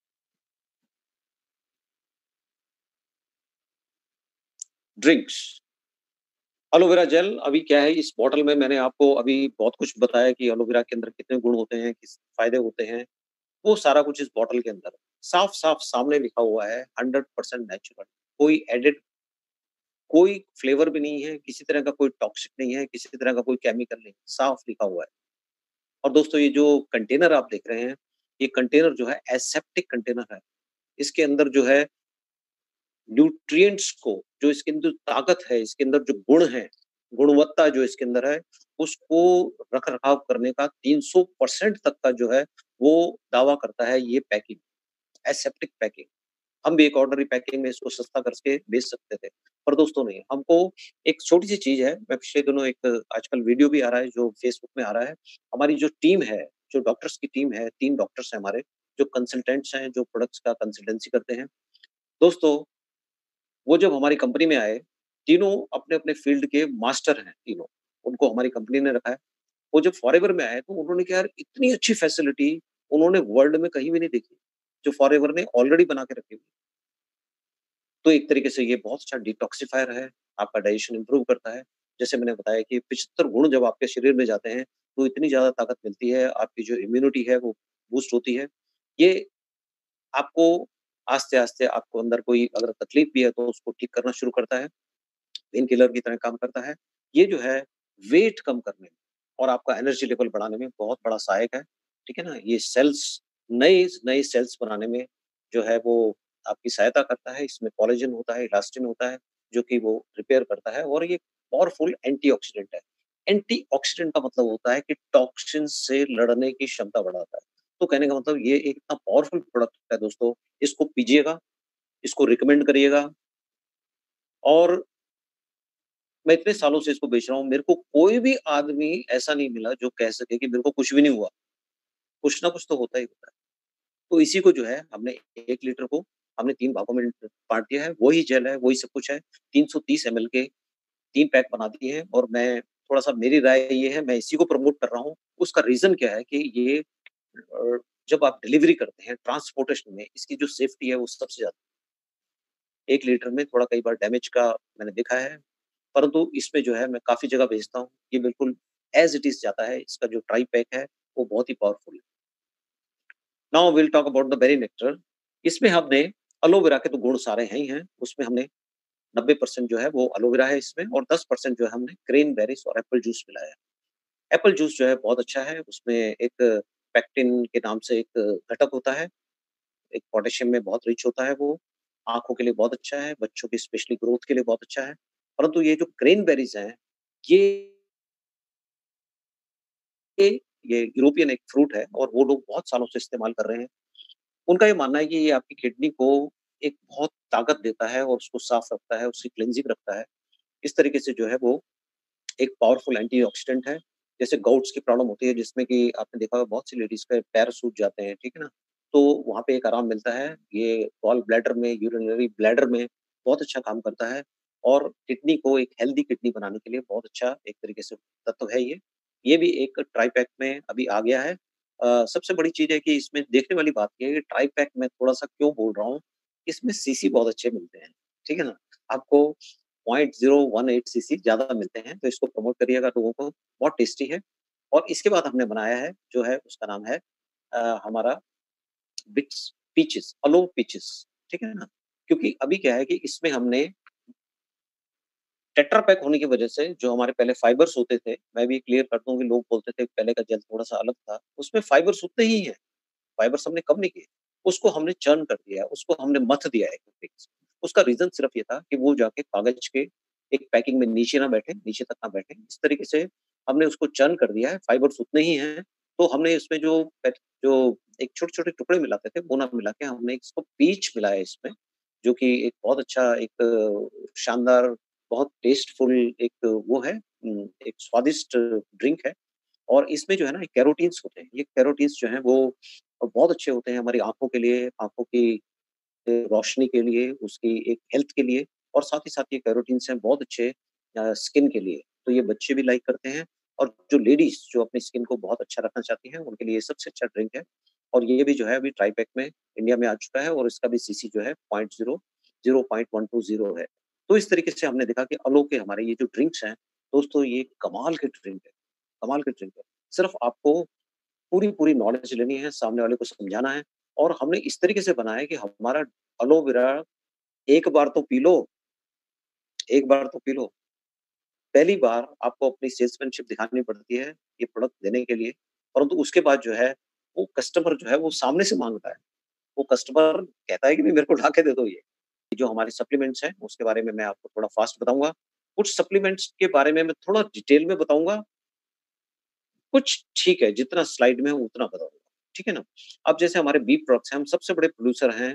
Drinks, aloe vera gel अभी क्या है इस बॉटल में मैंने आपको अभी बहुत कुछ बताया कि एलोवेरा के अंदर कितने गुण होते हैं, किस फ़ायदे होते हैं, वो सारा कुछ इस बॉटल के अंदर है। साफ-साफ सामने लिखा हुआ है 100% नेचुरल, कोई एडेड कोई फ्लेवर भी नहीं है, किसी तरह का कोई टॉक्सिक नहीं है, किसी तरह का कोई केमिकल नहीं, साफ लिखा हुआ है। और दोस्तों ये जो कंटेनर आप देख रहे हैं, ये कंटेनर जो है एसेप्टिक कंटेनर है। इसके अंदर जो है न्यूट्रिएंट्स को जो इसके अंदर ताकत है, इसके अंदर जो गुण हैं, गुणवत्ता जो इसके अंदर है, उसको रख-रखाव करने का 300% तक का जो है, वो दावा करता है ये पैकिंग, एसेप्टिक पैकिंग। हम भी एक ऑर्डिनरी पैकिंग में इसको सस्ता करके बेच सकते थे, पर दोस्तों नहीं, हमको एक छोटी-सी चीज़ है, मैं पिछले दिनों एक आजकल वीडियो भी आ रहा है जो फेसबुक में आ रहा है। हमारी जो टीम है, जो डॉक्टर्स की टीम है, 3 डॉक्टर्स हैं हमारे, जो कंसल्टेंट्स हैं, जो प्रोडक्ट्स का कंसल्टेंसी करते हैं। दोस्तों वो जब हमारी कंपनी में आए, तीनों अपने-अपने फ़ील्ड के मास्टर हैं तीनों, उनको हमारी कंपनी ने रखा है। वो जब फॉरएवर में आए तो उन्होंने कहा यार इतनी अच्छी फैसिलिटी उन्होंने वर्ल्ड में कहीं भी नहीं देखी, जो फॉरएवर ने ऑलरेडी बना के रखी हुई है। तो एक तरीके से ये बहुत अच्छा डिटॉक्सिफायर है, आपका डाइजेशन इम्प्रूव करता है। जैसे मैंने बताया कि 75 गुण जब आपके शरीर में जाते हैं, तो इतनी ज़्यादा ताकत मिलती है, आपकी जो इम्यूनिटी है वो बूस्ट होती है। ये आपको आस्ते-आस्ते आपको अंदर कोई अगर तकलीफ भी है तो उसको ठीक करना शुरू करता है। पेन किलर की तरह काम करता है। ये जो है वेट कम करने में और आपका एनर्जी लेवल बढ़ाने में बहुत बड़ा सहायक है, ठीक है ना? ये सेल्स नए नए सेल्स बनाने में जो है वो आपकी सहायता करता है। इसमें कोलेजन होता है, इलास्टिन होता है, जो कि वो रिपेयर करता है और ये पावरफुल एंटीऑक्सीडेंट है। एंटीऑक्सीडेंट का मतलब होता है कि टॉक्सिन से लड़ने की क्षमता बढ़ाता है। तो कहने का मतलब ये एक इतना पावरफुल प्रोडक्ट है दोस्तों, इसको पीजिएगा, इसको रिकमेंड करिएगा और मैं इतने सालों से इसको बेच रहा हूँ, मेरे को कोई भी आदमी ऐसा नहीं मिला जो कह सके कि मेरे को कुछ भी नहीं हुआ, कुछ ना कुछ तो होता ही होता है। तो इसी को जो है हमने 1 लीटर को हमने 3 भागों में बाँट दिया है, वही जेल है, वही सब कुछ है, 330 एमएल के 3 पैक बना दिए हैं और मैं थोड़ा-सा मेरी राय ये है, मैं इसी को प्रमोट कर रहा हूँ। उसका रीज़न क्या है कि ये जब आप डिलीवरी करते हैं, ट्रांसपोर्टेशन में इसकी जो सेफ्टी है वो सबसे ज़्यादा 1 लीटर में थोड़ा कई बार डैमेज का मैंने देखा है। परंतु इसमें जो है मैं काफ़ी जगह भेजता हूँ। ये बिल्कुल एज़ इट इज़ जाता है। इसका जो ट्राई पैक है, वो बहुत ही पावरफुल है। Now will talk about the berry nectar. इसमें हमने एलोवेरा के तो गुण सारे हैं ही हैं। उसमें हमने 90% जो है वो एलोवेरा है इसमें और 10% जो है हमने क्रैनबेरीज़ और एप्पल जूस मिलाया है। एप्पल जूस जो है बहुत अच्छा है, उसमें एक पेक्टिन के नाम से एक घटक होता है, एक पोटेशियम में बहुत रिच होता है वो, आँखों के लिए बहुत अच्छा है, बच्चों की स्पेशली ग्रोथ के लिए बहुत अच्छा है। परंतु ये जो क्रैनबेरीज़ हैं, ये ये ये यूरोपियन एक फ्रूट है और वो लोग बहुत सालों से इस्तेमाल कर रहे हैं। उनका ये मानना है कि ये आपकी किडनी को एक बहुत ताकत देता है और उसको साफ रखता है, उसकी क्लींजिंग रखता है। इस तरीके से जो है वो एक पावरफुल एंटीऑक्सीडेंट है। जैसे गाउट्स की प्रॉब्लम होती है जिसमें कि आपने देखा होगा बहुत सी लेडीज़ के पैर सूज जाते हैं, ठीक है ना? तो वहाँ पे एक आराम मिलता है। ये गॉल ब्लैडर में, यूरिनरी ब्लैडर में बहुत अच्छा काम करता है और किडनी को एक हेल्दी किडनी बनाने के लिए बहुत अच्छा एक तरीके से तत्व है ये। ये भी एक ट्राई पैक में अभी आ गया है। सबसे बड़ी चीज़ है कि इसमें देखने वाली बात ये है कि ट्राई पैक मैं थोड़ा-सा क्यों बोल रहा हूँ, इसमें सीसी बहुत अच्छे मिलते हैं, ठीक है ना? आपको 0.018 सीसी ज़्यादा मिलते हैं, तो इसको प्रमोट करिएगा लोगों को, बहुत टेस्टी है। और इसके बाद हमने बनाया है, जो है उसका नाम है हमारा बिट्स पीचेस, अलो पीचेस, ठीक है ना? क्योंकि अभी क्या है कि इसमें हमने टेट्रा पैक होने की वजह से जो हमारे पहले फाइबर्स होते थे, मैं भी क्लियर कर दूँ कि लोग बोलते थे पहले का जेल थोड़ा-सा अलग था, उसमें फाइबर्स उतने ही हैं, फाइबर्स हमने कम नहीं किए। उसको हमने चर्न कर दिया है, उसको हमने मथ दिया है एक तरीके से। उसका रीज़न सिर्फ़ ये था कि वो जाके कागज़ के एक पैकिंग में नीचे ना बैठे, नीचे तक ना बैठे। इस तरीके से हमने उसको चर्न कर दिया है, फाइबर्स उतने ही हैं। तो हमने इसमें जो एक छोटे-छोटे टुकड़े मिलाते थे, वो ना मिला के हमने इसको पीच मिलाया है इसमें, जो कि एक बहुत अच्छा एक शानदार, बहुत टेस्टफुल एक वो है एक स्वादिष्ट ड्रिंक है। और इसमें जो है ना कैरोटीन्स होते हैं। ये कैरोटीन्स जो हैं वो बहुत अच्छे होते हैं हमारी आँखों के लिए, आँखों की रोशनी के लिए, उसकी एक हेल्थ के लिए और साथ ही साथ ये कैरोटीन्स हैं बहुत अच्छे स्किन के लिए। तो ये बच्चे भी लाइक करते हैं और जो लेडीज़ जो अपनी स्किन को बहुत अच्छा रखना चाहती हैं, उनके लिए ये सबसे अच्छा ड्रिंक है। और ये भी जो है अभी ट्राई पैक में इंडिया में आ चुका है और इसका भी सीसी जो है 0.120 है। तो इस तरीके से हमने देखा कि अलो के हमारे ये जो ड्रिंक्स हैं, दोस्तों ये कमाल के ड्रिंक है, कमाल के ड्रिंक है। सिर्फ़ आपको पूरी-पूरी नॉलेज लेनी है, सामने वाले को समझाना है और हमने इस तरीके से बनाया है कि हमारा एलोवेरा एक बार तो पी लो, एक बार तो पी लो। पहली बार आपको अपनी सेल्समैनशिप दिखानी पड़ती है, ये प्रोडक्ट देने के लिए, परंतु उसके बाद जो है, वो कस्टमर जो है वो सामने से माँगता है। वो कस्टमर कहता है कि नहीं मेरे को ला के दे दो ये। जो हमारे सप्लीमेंट्स हैं, उसके बारे में मैं आपको थोड़ा फ़ास्ट बताऊँगा। कुछ सप्लीमेंट्स के बारे में मैं थोड़ा डिटेल में बताऊँगा, कुछ ठीक है, जितना स्लाइड में है उतना बताऊँगा। ठीक है ना? अब जैसे हमारे बी प्रोडक्ट्स हैं, हम सबसे बड़े प्रोड्यूसर हैं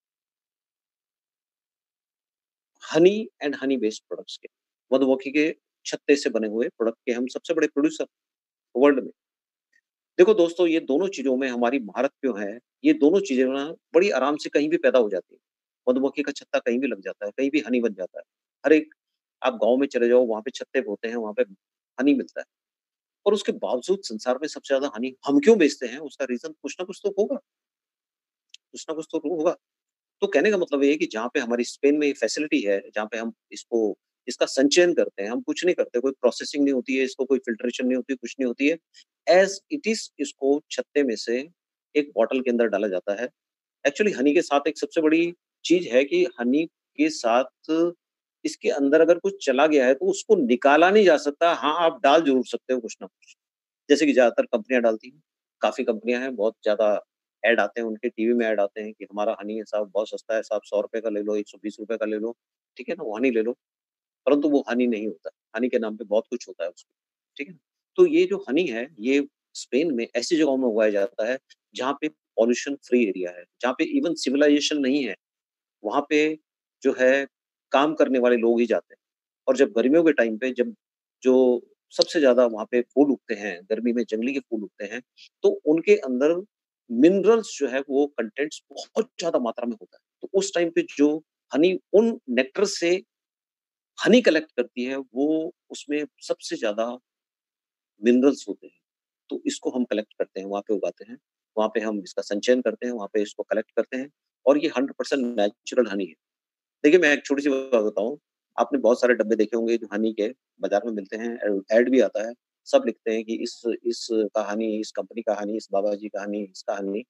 honey and honey based products के। मधुमक्खी के छत्ते से बने हुए प्रोडक्ट के हम सबसे बड़े प्रोड्यूसर वर्ल्ड में। देखो दोस्तों, ये दोनों चीज़ों में हमारी महारत क्यों है, ये दोनों चीज़ें ना बड़ी आराम से कहीं भी पैदा हो जाती हैं। मधुमक्खी का छत्ता कहीं भी लग जाता है, कहीं भी हनी बन जाता है। हर एक आप गाँव में चले जाओ, वहाँ पे छत्ते होते हैं, वहाँ पे हनी मिलता है। और उसके बावजूद संसार में सबसे ज़्यादा हनी हम क्यों बेचते हैं, उसका रीज़न कुछ ना कुछ तो होगा, कुछ ना कुछ तो होगा। तो कहने का मतलब ये है कि जहाँ पे हमारी स्पेन में ये फैसिलिटी है, जहाँ पे हम इसको इसका संचयन करते हैं, हम कुछ नहीं करते, कोई प्रोसेसिंग नहीं होती है, इसको कोई फ़िल्ट्रेशन नहीं होती, कुछ नहीं होती है। ऐज़ इट इज़ इसको छत्ते में से एक बॉटल के अंदर डाला जाता है। एक्चुअली हनी के साथ एक सबसे बड़ी चीज़ है कि हनी के साथ इसके अंदर अगर कुछ चला गया है, तो उसको निकाला नहीं जा सकता। हाँ, आप डाल ज़रूर सकते हो कुछ ना कुछ। जैसे कि ज़्यादातर कंपनियाँ डालती हैं। काफ़ी कंपनियाँ हैं, बहुत ज़्यादा ऐड आते हैं उनके टीवी में ऐड आते हैं कि हमारा हनी है साहब बहुत सस्ता है साहब ₹100 का ले लो, ₹120 का ले लो, ठीक है ना? वो हनी ले लो, परंतु वो हनी नहीं होता। हनी के नाम पे बहुत कुछ होता है उसमें, ठीक है? तो ये जो हनी है, ये स्पेन में ऐसी जगहों में उगाया जाता है, जहाँ पे पॉल्यूशन फ्री एरिया है, जहाँ पे इवन सिविलाइज़ेशन नहीं है। वहाँ पे जो है काम करने वाले लोग ही जाते हैं। और जब गर्मियों के टाइम पे जब जो सबसे ज़्यादा वहाँ पे फूल उगते हैं, गर्मी में जंगली के फूल उगते हैं, तो उनके अंदर मिनरल्स जो है वो कंटेंट्स बहुत ज़्यादा मात्रा में होता है। तो उस टाइम पे जो हनी उन नेक्टर से हनी कलेक्ट करती है, वो उसमें सबसे ज़्यादा मिनरल्स होते हैं। तो इसको हम कलेक्ट करते हैं, वहाँ पे उगाते हैं। वहाँ पे हम इसका संचयन करते हैं, वहाँ पे इसको कलेक्ट करते हैं और ये 100% नेचुरल हनी है। देखिए, मैं एक छोटी-सी बात बताऊँ, आपने बहुत सारे डब्बे देखे होंगे जो हनी के बाज़ार में मिलते हैं, ऐड भी आता है। सब लिखते हैं कि इस का हनी, इस कंपनी का हनी, इस बाबा जी का हनी, इसका हनी।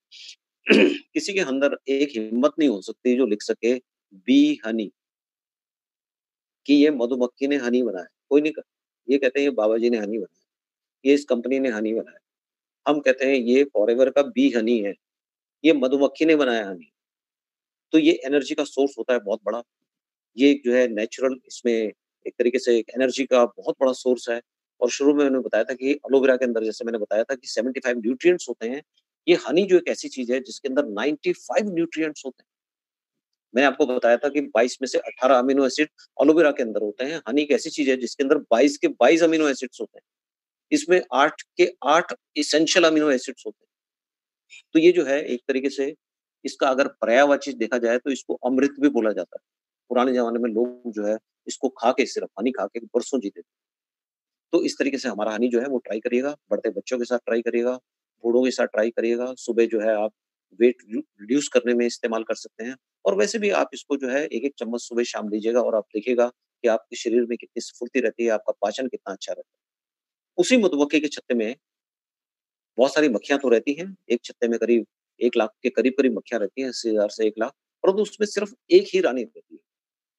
किसी के अंदर एक हिम्मत नहीं हो सकती जो लिख सके बी हनी, कि ये मधुमक्खी ने हनी बनाया, कोई नहीं कहता। ये कहते हैं ये बाबा जी ने हनी बनाया, ये इस कंपनी ने हनी बनाया। हम कहते हैं ये फॉरएवर का बी हनी है, ये मधुमक्खी ने बनाया हनी। तो ये एनर्जी का सोर्स होता है बहुत बड़ा। ये एक जो है नेचुरल इसमें एक तरीके से एक एनर्जी का बहुत बड़ा सोर्स है। और शुरू में मैंने बताया था कि एलोवेरा के अंदर जैसे मैंने बताया था कि 75 न्यूट्रिएंट्स होते हैं। ये हनी जो एक ऐसी चीज़ है जिसके अंदर 95 न्यूट्रिएंट्स होते हैं। मैंने आपको बताया था कि 22 में से 18 अमीनो एसिड एलोवेरा के अंदर होते हैं। हनी एक ऐसी चीज़ है जिसके अंदर 22 के 22 अमीनो एसिड्स होते हैं। इसमें 8 के 8 एसेंशियल अमीनो एसिड्स होते हैं। तो ये जो है एक तरीके से इसका अगर पर्यायवाची देखा जाए तो इसको अमृत भी बोला जाता है। पुराने ज़माने में लोग जो है इसको खा के सिर्फ हनी खा के बरसों जीते थे। तो इस तरीके से हमारा हनी जो है वो ट्राई करिएगा, बढ़ते बच्चों के साथ ट्राई करिएगा, बूढ़ों के साथ ट्राई करिएगा। सुबह जो है आप वेट रिड्यूस करने में इस्तेमाल कर सकते हैं और वैसे भी आप इसको जो है 1-1 चम्मच सुबह-शाम लीजिएगा और आप देखिएगा कि आपके शरीर में कितनी स्फूर्ति रहती है, आपका पाचन कितना अच्छा रहता है। उसी मधुमक्खी के छत्ते में बहुत सारी मक्खियाँ तो रहती हैं, एक छत्ते में करीब 1 लाख के करीब-करीब मक्खियाँ रहती हैं, 80,000 से 1 लाख, परंतु उसमें सिर्फ़ एक ही रानी रहती है।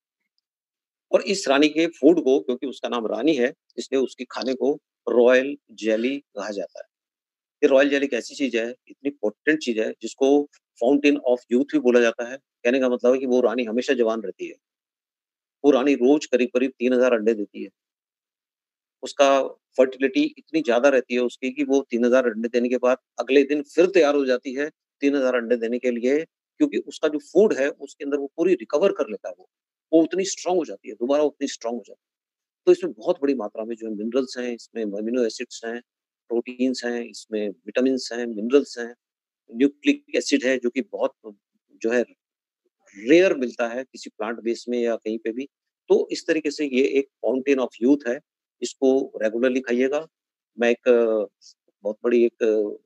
और इस रानी के फूड को क्योंकि उसका नाम रानी है, इसलिए उसके खाने को रॉयल जेली कहा जाता है। ये रॉयल जेली एक ऐसी चीज़ है, इतनी पोटेंट चीज़ है, जिसको फाउंटेन ऑफ यूथ भी बोला जाता है। कहने का मतलब है कि वो रानी हमेशा जवान रहती है। वो रानी रोज़ करीब-करीब 3000 अंडे देती है। उसका फर्टिलिटी इतनी ज़्यादा रहती है उसकी कि वो 3000 अंडे देने के बाद अगले दिन फिर तैयार हो जाती है 3000 अंडे देने के लिए, क्योंकि उसका जो फूड है, उसके अंदर वो पूरी रिकवर कर लेता है वो। वो उतनी स्ट्रॉन्ग हो जाती है, दोबारा उतनी स्ट्रॉन्ग हो जाती है। तो इसमें बहुत बड़ी मात्रा में जो है मिनरल्स हैं, इसमें अमीनो एसिड्स हैं, प्रोटीन्स हैं, इसमें विटामिन्स हैं, मिनरल्स हैं, न्यूक्लिक एसिड है जो कि बहुत जो है रेयर मिलता है किसी प्लांट बेस में या कहीं पे भी। तो इस तरीके से ये एक फाउंटेन ऑफ यूथ है, इसको रेगुलरली खाइएगा। मैं एक बहुत बड़ी एक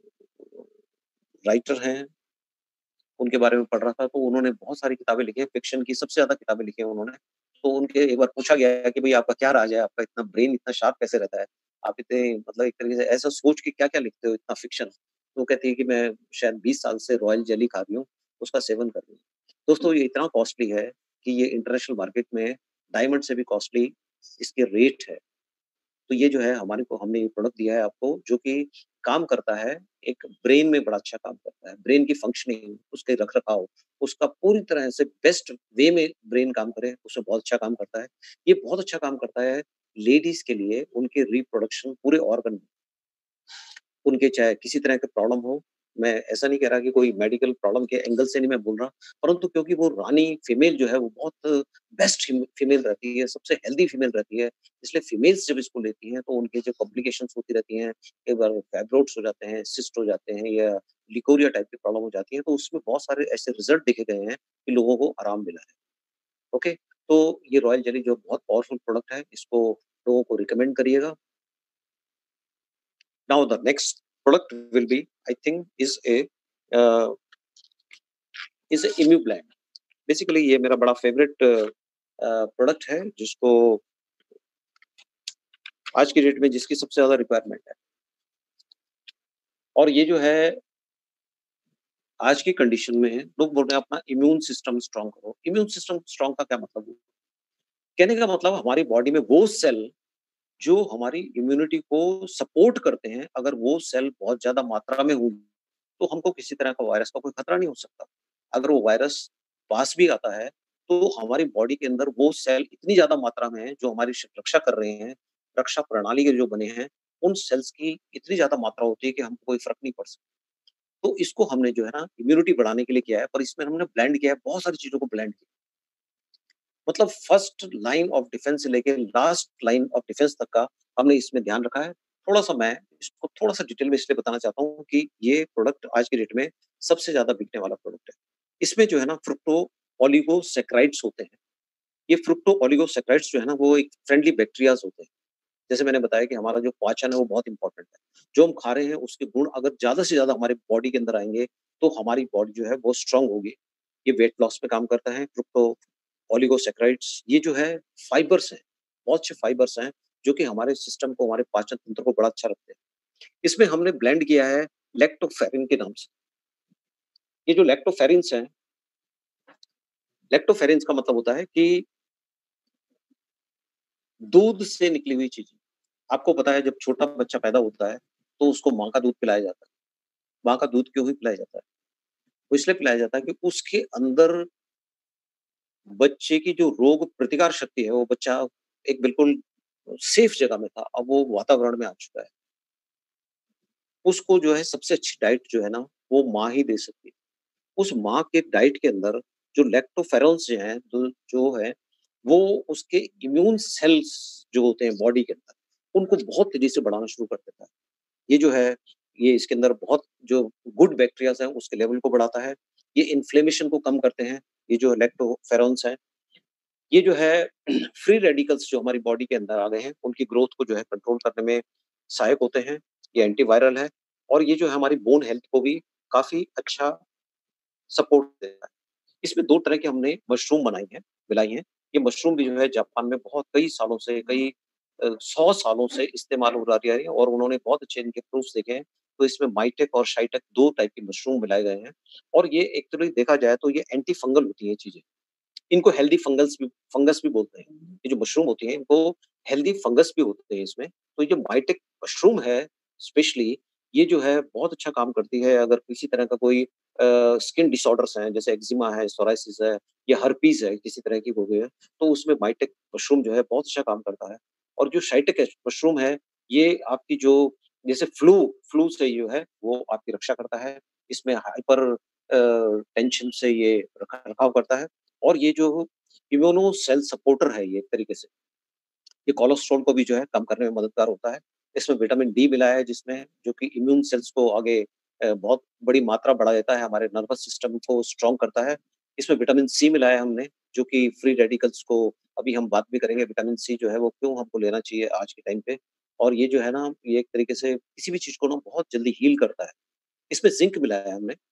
राइटर हैं, उनके बारे में पढ़ रहा था, तो उन्होंने बहुत सारी किताबें लिखी हैं, फ़िक्शन की सबसे ज़्यादा किताबें लिखी हैं उन्होंने। तो उनके एक बार पूछा गया है कि भई आपका क्या राज है? आपका इतना ब्रेन इतना शार्प कैसे रहता है? आप इतने मतलब एक तरीके से ऐसा सोच के क्या-क्या लिखते हो इतना फ़िक्शन? तो वो कहती है कि मैं शायद 20 साल से रॉयल जेली खा रही हूँ, उसका सेवन कर रही हूँ। दोस्तों ये इतना कॉस्टली है कि ये इंटरनेशनल मार्केट में डायमंड से भी कॉस्टली इसके रेट है। तो ये जो है हमारे को हमने ये प्रोडक्ट दिया है आपको जो कि काम करता है, एक ब्रेन में बड़ा अच्छा काम करता है। ब्रेन की फंक्शनिंग, उसके रख-रखाव, उसका पूरी तरह से बेस्ट वे में ब्रेन काम करे, उसमें बहुत अच्छा काम करता है। ये बहुत अच्छा काम करता है लेडीज़ के लिए, उनके रिप्रोडक्शन पूरे ऑर्गन में। उनके चाहे किसी तरह की प्रॉब्लम हो, मैं ऐसा नहीं कह रहा कि कोई मेडिकल प्रॉब्लम के एंगल से नहीं मैं बोल रहा, परंतु क्योंकि वो रानी फीमेल जो है वो बहुत बेस्ट फीमेल रहती है, सबसे हेल्दी फीमेल रहती है, इसलिए फीमेल्स जब इसको लेती हैं तो उनके जो कॉम्प्लिकेशंस होती रहती हैं, कई बार फाइब्रॉइड्स हो जाते हैं, सिस्ट हो जाते हैं या लिकोरिया टाइप की प्रॉब्लम हो जाती है, तो उसमें बहुत सारे ऐसे रिजल्ट देखे गए हैं कि लोगों को आराम मिला है। ओके? तो ये रॉयल जेली जो बहुत पावरफुल प्रोडक्ट है, इसको लोगों को रिकमेंड करिएगा। Now the next product will be, I think, uh, is a Immublend. Basically ये मेरा बड़ा फेवरेट प्रोडक्ट है जिसको आज की डेट में जिसकी सबसे ज़्यादा रिक्वायरमेंट है। और ये जो है आज की कंडीशन में लोग बोल रहे हैं अपना इम्यून सिस्टम स्ट्रॉन्ग करो। इम्यून सिस्टम स्ट्रॉन्ग का क्या मतलब हुआ? कहने का मतलब हमारी बॉडी में वो सेल जो हमारी इम्यूनिटी को सपोर्ट करते हैं, अगर वो सेल बहुत ज़्यादा मात्रा में होंगी, तो हमको किसी तरह का वायरस का कोई खतरा नहीं हो सकता। अगर वो वायरस पास भी आता है, तो हमारी बॉडी के अंदर वो सेल इतनी ज़्यादा मात्रा में है, जो हमारी रक्षा कर रहे हैं, रक्षा प्रणाली के जो बने हैं, उन सेल्स की इतनी ज़्यादा मात्रा होती है कि हमको कोई फ़र्क नहीं पड़ सकता। तो इसको हमने जो है ना इम्यूनिटी बढ़ाने के लिए किया है, पर इसमें हमने ब्लेंड किया है, बहुत सारी चीज़ों को ब्लेंड किया। मतलब फर्स्ट लाइन ऑफ डिफेंस से लेके लास्ट लाइन ऑफ डिफेंस तक का हमने इसमें ध्यान रखा है। थोड़ा-सा मैं इसको थोड़ा-सा डिटेल में इसलिए बताना चाहता हूँ कि ये प्रोडक्ट आज की डेट में सबसे ज़्यादा बिकने वाला प्रोडक्ट है। इसमें जो है ना फ्रुक्टो ओलिगोसैकेराइड्स होते हैं। ये फ्रुक्टो ओलिगोसैकेराइड्स जो है ना वो एक फ्रेंडली बैक्टीरियाज़ होते हैं। जैसे मैंने बताया कि हमारा जो पाचन है वो बहुत इम्पोर्टेंट है। जो हम खा रहे हैं उसके गुण अगर ज़्यादा से ज़्यादा हमारे बॉडी के अंदर आएँगे, तो हमारी बॉडी जो है वो स्ट्रॉन्ग होगी। ये वेट लॉस में काम करता है फ्रुक्टो ओलिगोसैकेराइड्स ये जो है फाइबर्स हैं, बहुत से फाइबर्स हैं जो कि हमारे सिस्टम को, हमारे पाचन तंत्र को बड़ा अच्छा रखते हैं। इसमें हमने ब्लेंड किया है लैक्टोफेरिन के नाम से। ये जो लैक्टोफेरिन्स हैं, लैक्टोफेरिन्स का मतलब होता है कि दूध से निकली हुई चीज़ें। आपको पता है जब छोटा बच्चा पैदा होता है, तो उसको माँ का दूध पिलाया जाता है। माँ का दूध क्यों ही पिलाया जाता है? वो इसलिए पिलाया जाता है कि उसके अंदर बच्चे की जो रोग प्रतिकार शक्ति है, वो बच्चा एक बिल्कुल सेफ जगह में था, अब वो वातावरण में आ चुका है। उसको जो है सबसे अच्छी डाइट जो है ना, वो माँ ही दे सकती है। उस माँ के डाइट के अंदर जो लैक्टोफेरोन्स जो हैं, जो है, वो उसके इम्यून सेल्स जो होते हैं बॉडी के अंदर, उनको बहुत तेज़ी से बढ़ाना शुरू कर देता है। ये जो है, ये इसके अंदर बहुत जो गुड बैक्टीरियाज़ हैं, उसके लेवल को बढ़ाता है। ये इन्फ्लेमेशन को कम करते हैं, ये जो लैक्टोफेरोन्स हैं। ये जो है फ्री रेडिकल्स जो हमारी बॉडी के अंदर आ गए हैं, उनकी ग्रोथ को जो है कंट्रोल करने में सहायक होते हैं। ये एंटीवायरल है और ये जो है हमारी बोन हेल्थ को भी काफ़ी अच्छा सपोर्ट देता है। इसमें 2 तरह की हमने मशरूम मिलाई हैं। ये मशरूम भी जो है जापान में बहुत कई सालों से, कई 100 सालों से इस्तेमाल हो रही आ रही है और उन्होंने बहुत अच्छे इनके प्रूफ्स देखे हैं। तो इसमें माइटेक और शाइटेक 2 टाइप की मशरूम मिलाए गए हैं और ये एक्चुअली देखा जाए तो ये एंटी फंगल होती हैं ये चीज़ें। इनको हेल्दी फंगस भी बोलते हैं। ये जो मशरूम होती हैं, इनको हेल्दी फंगस भी होते हैं इसमें। तो ये जो माइटेक मशरूम है स्पेशली, ये जो है बहुत अच्छा काम करती है अगर किसी तरह का कोई स्किन डिसऑर्डर्स हैं, जैसे एक्जिमा है, सोरायसिस है या हर्पीज़ है, किसी तरह की हो गई है, तो उसमें माइटेक मशरूम जो है बहुत अच्छा काम करता है। और जो शाइटेक मशरूम है, ये आपकी जो जैसे फ्लू से जो है, वो आपकी रक्षा करता है। इसमें हाइपर टेंशन से ये रखा-रखाव करता है। और ये जो इम्यूनो सेल सपोर्टर है ये एक तरीके से, ये कोलेस्ट्रॉल को भी जो है कम करने में मददगार होता है। इसमें विटामिन डी मिलाया है जिसमें जो कि इम्यून सेल्स को आगे बहुत बड़ी मात्रा बढ़ा देता है, हमारे नर्वस सिस्टम को स्ट्रॉन्ग करता है। इसमें विटामिन सी मिलाया है हमने, जो कि फ्री रेडिकल्स को अभी हम बात भी करेंगे विटामिन सी जो है वो क्यों हमको लेना चाहिए आज के टाइम पे। और ये जो है ना, ये एक तरीके से किसी भी चीज़ को ना बहुत जल्दी हील करता है। इसमें ज़िंक मिलाया है हमने।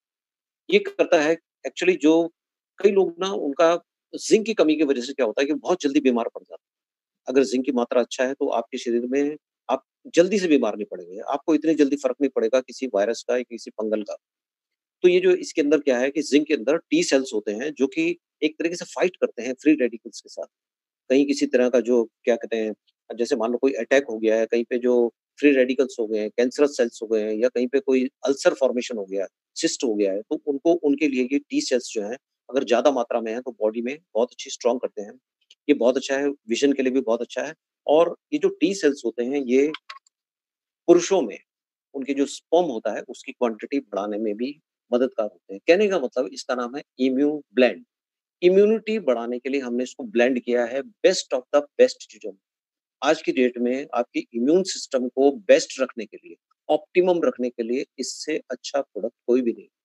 ये करता है एक्चुअली जो कई लोग ना उनका ज़िंक की कमी की वज़ह से क्या होता है कि बहुत जल्दी बीमार पड़ जाते हैं। अगर ज़िंक की मात्रा अच्छा है तो आपके शरीर में आप जल्दी से बीमार नहीं पड़ेंगे। आपको इतनी जल्दी फ़र्क नहीं पड़ेगा किसी वायरस का या किसी फंगल का। तो ये जो इसके अंदर क्या है कि ज़िंक के अंदर टी सेल्स होते हैं जो कि एक तरीके से फ़ाइट करते हैं फ्री रेडिकल्स के साथ। कहीं किसी तरह का जो क्या कहते हैं, जैसे मान लो कोई अटैक हो गया है, कहीं पे जो फ्री रेडिकल्स हो गए हैं, कैंसरस सेल्स हो गए हैं या कहीं पे कोई अल्सर फॉर्मेशन हो गया है, सिस्ट हो गया है, तो उनको उनके लिए ये टी सेल्स जो हैं, अगर ज़्यादा मात्रा में है तो बॉडी में बहुत अच्छी स्ट्रॉन्ग करते हैं। ये बहुत अच्छा है, विज़न के लिए भी बहुत अच्छा है और ये जो टी सेल्स होते हैं, ये पुरुषों में उनके जो स्पर्म होता है, उसकी क्वांटिटी बढ़ाने में भी मददगार होते हैं। कहने का मतलब इसका नाम है इम्यूब्लेंड। इम्यूनिटी बढ़ाने के लिए हमने इसको ब्लेंड किया है बेस्ट ऑफ द बेस्ट चीज़ों में। आज की डेट में आपकी इम्यून सिस्टम को बेस्ट रखने के लिए, ऑप्टिमम रखने के लिए इससे अच्छा प्रोडक्ट कोई भी नहीं।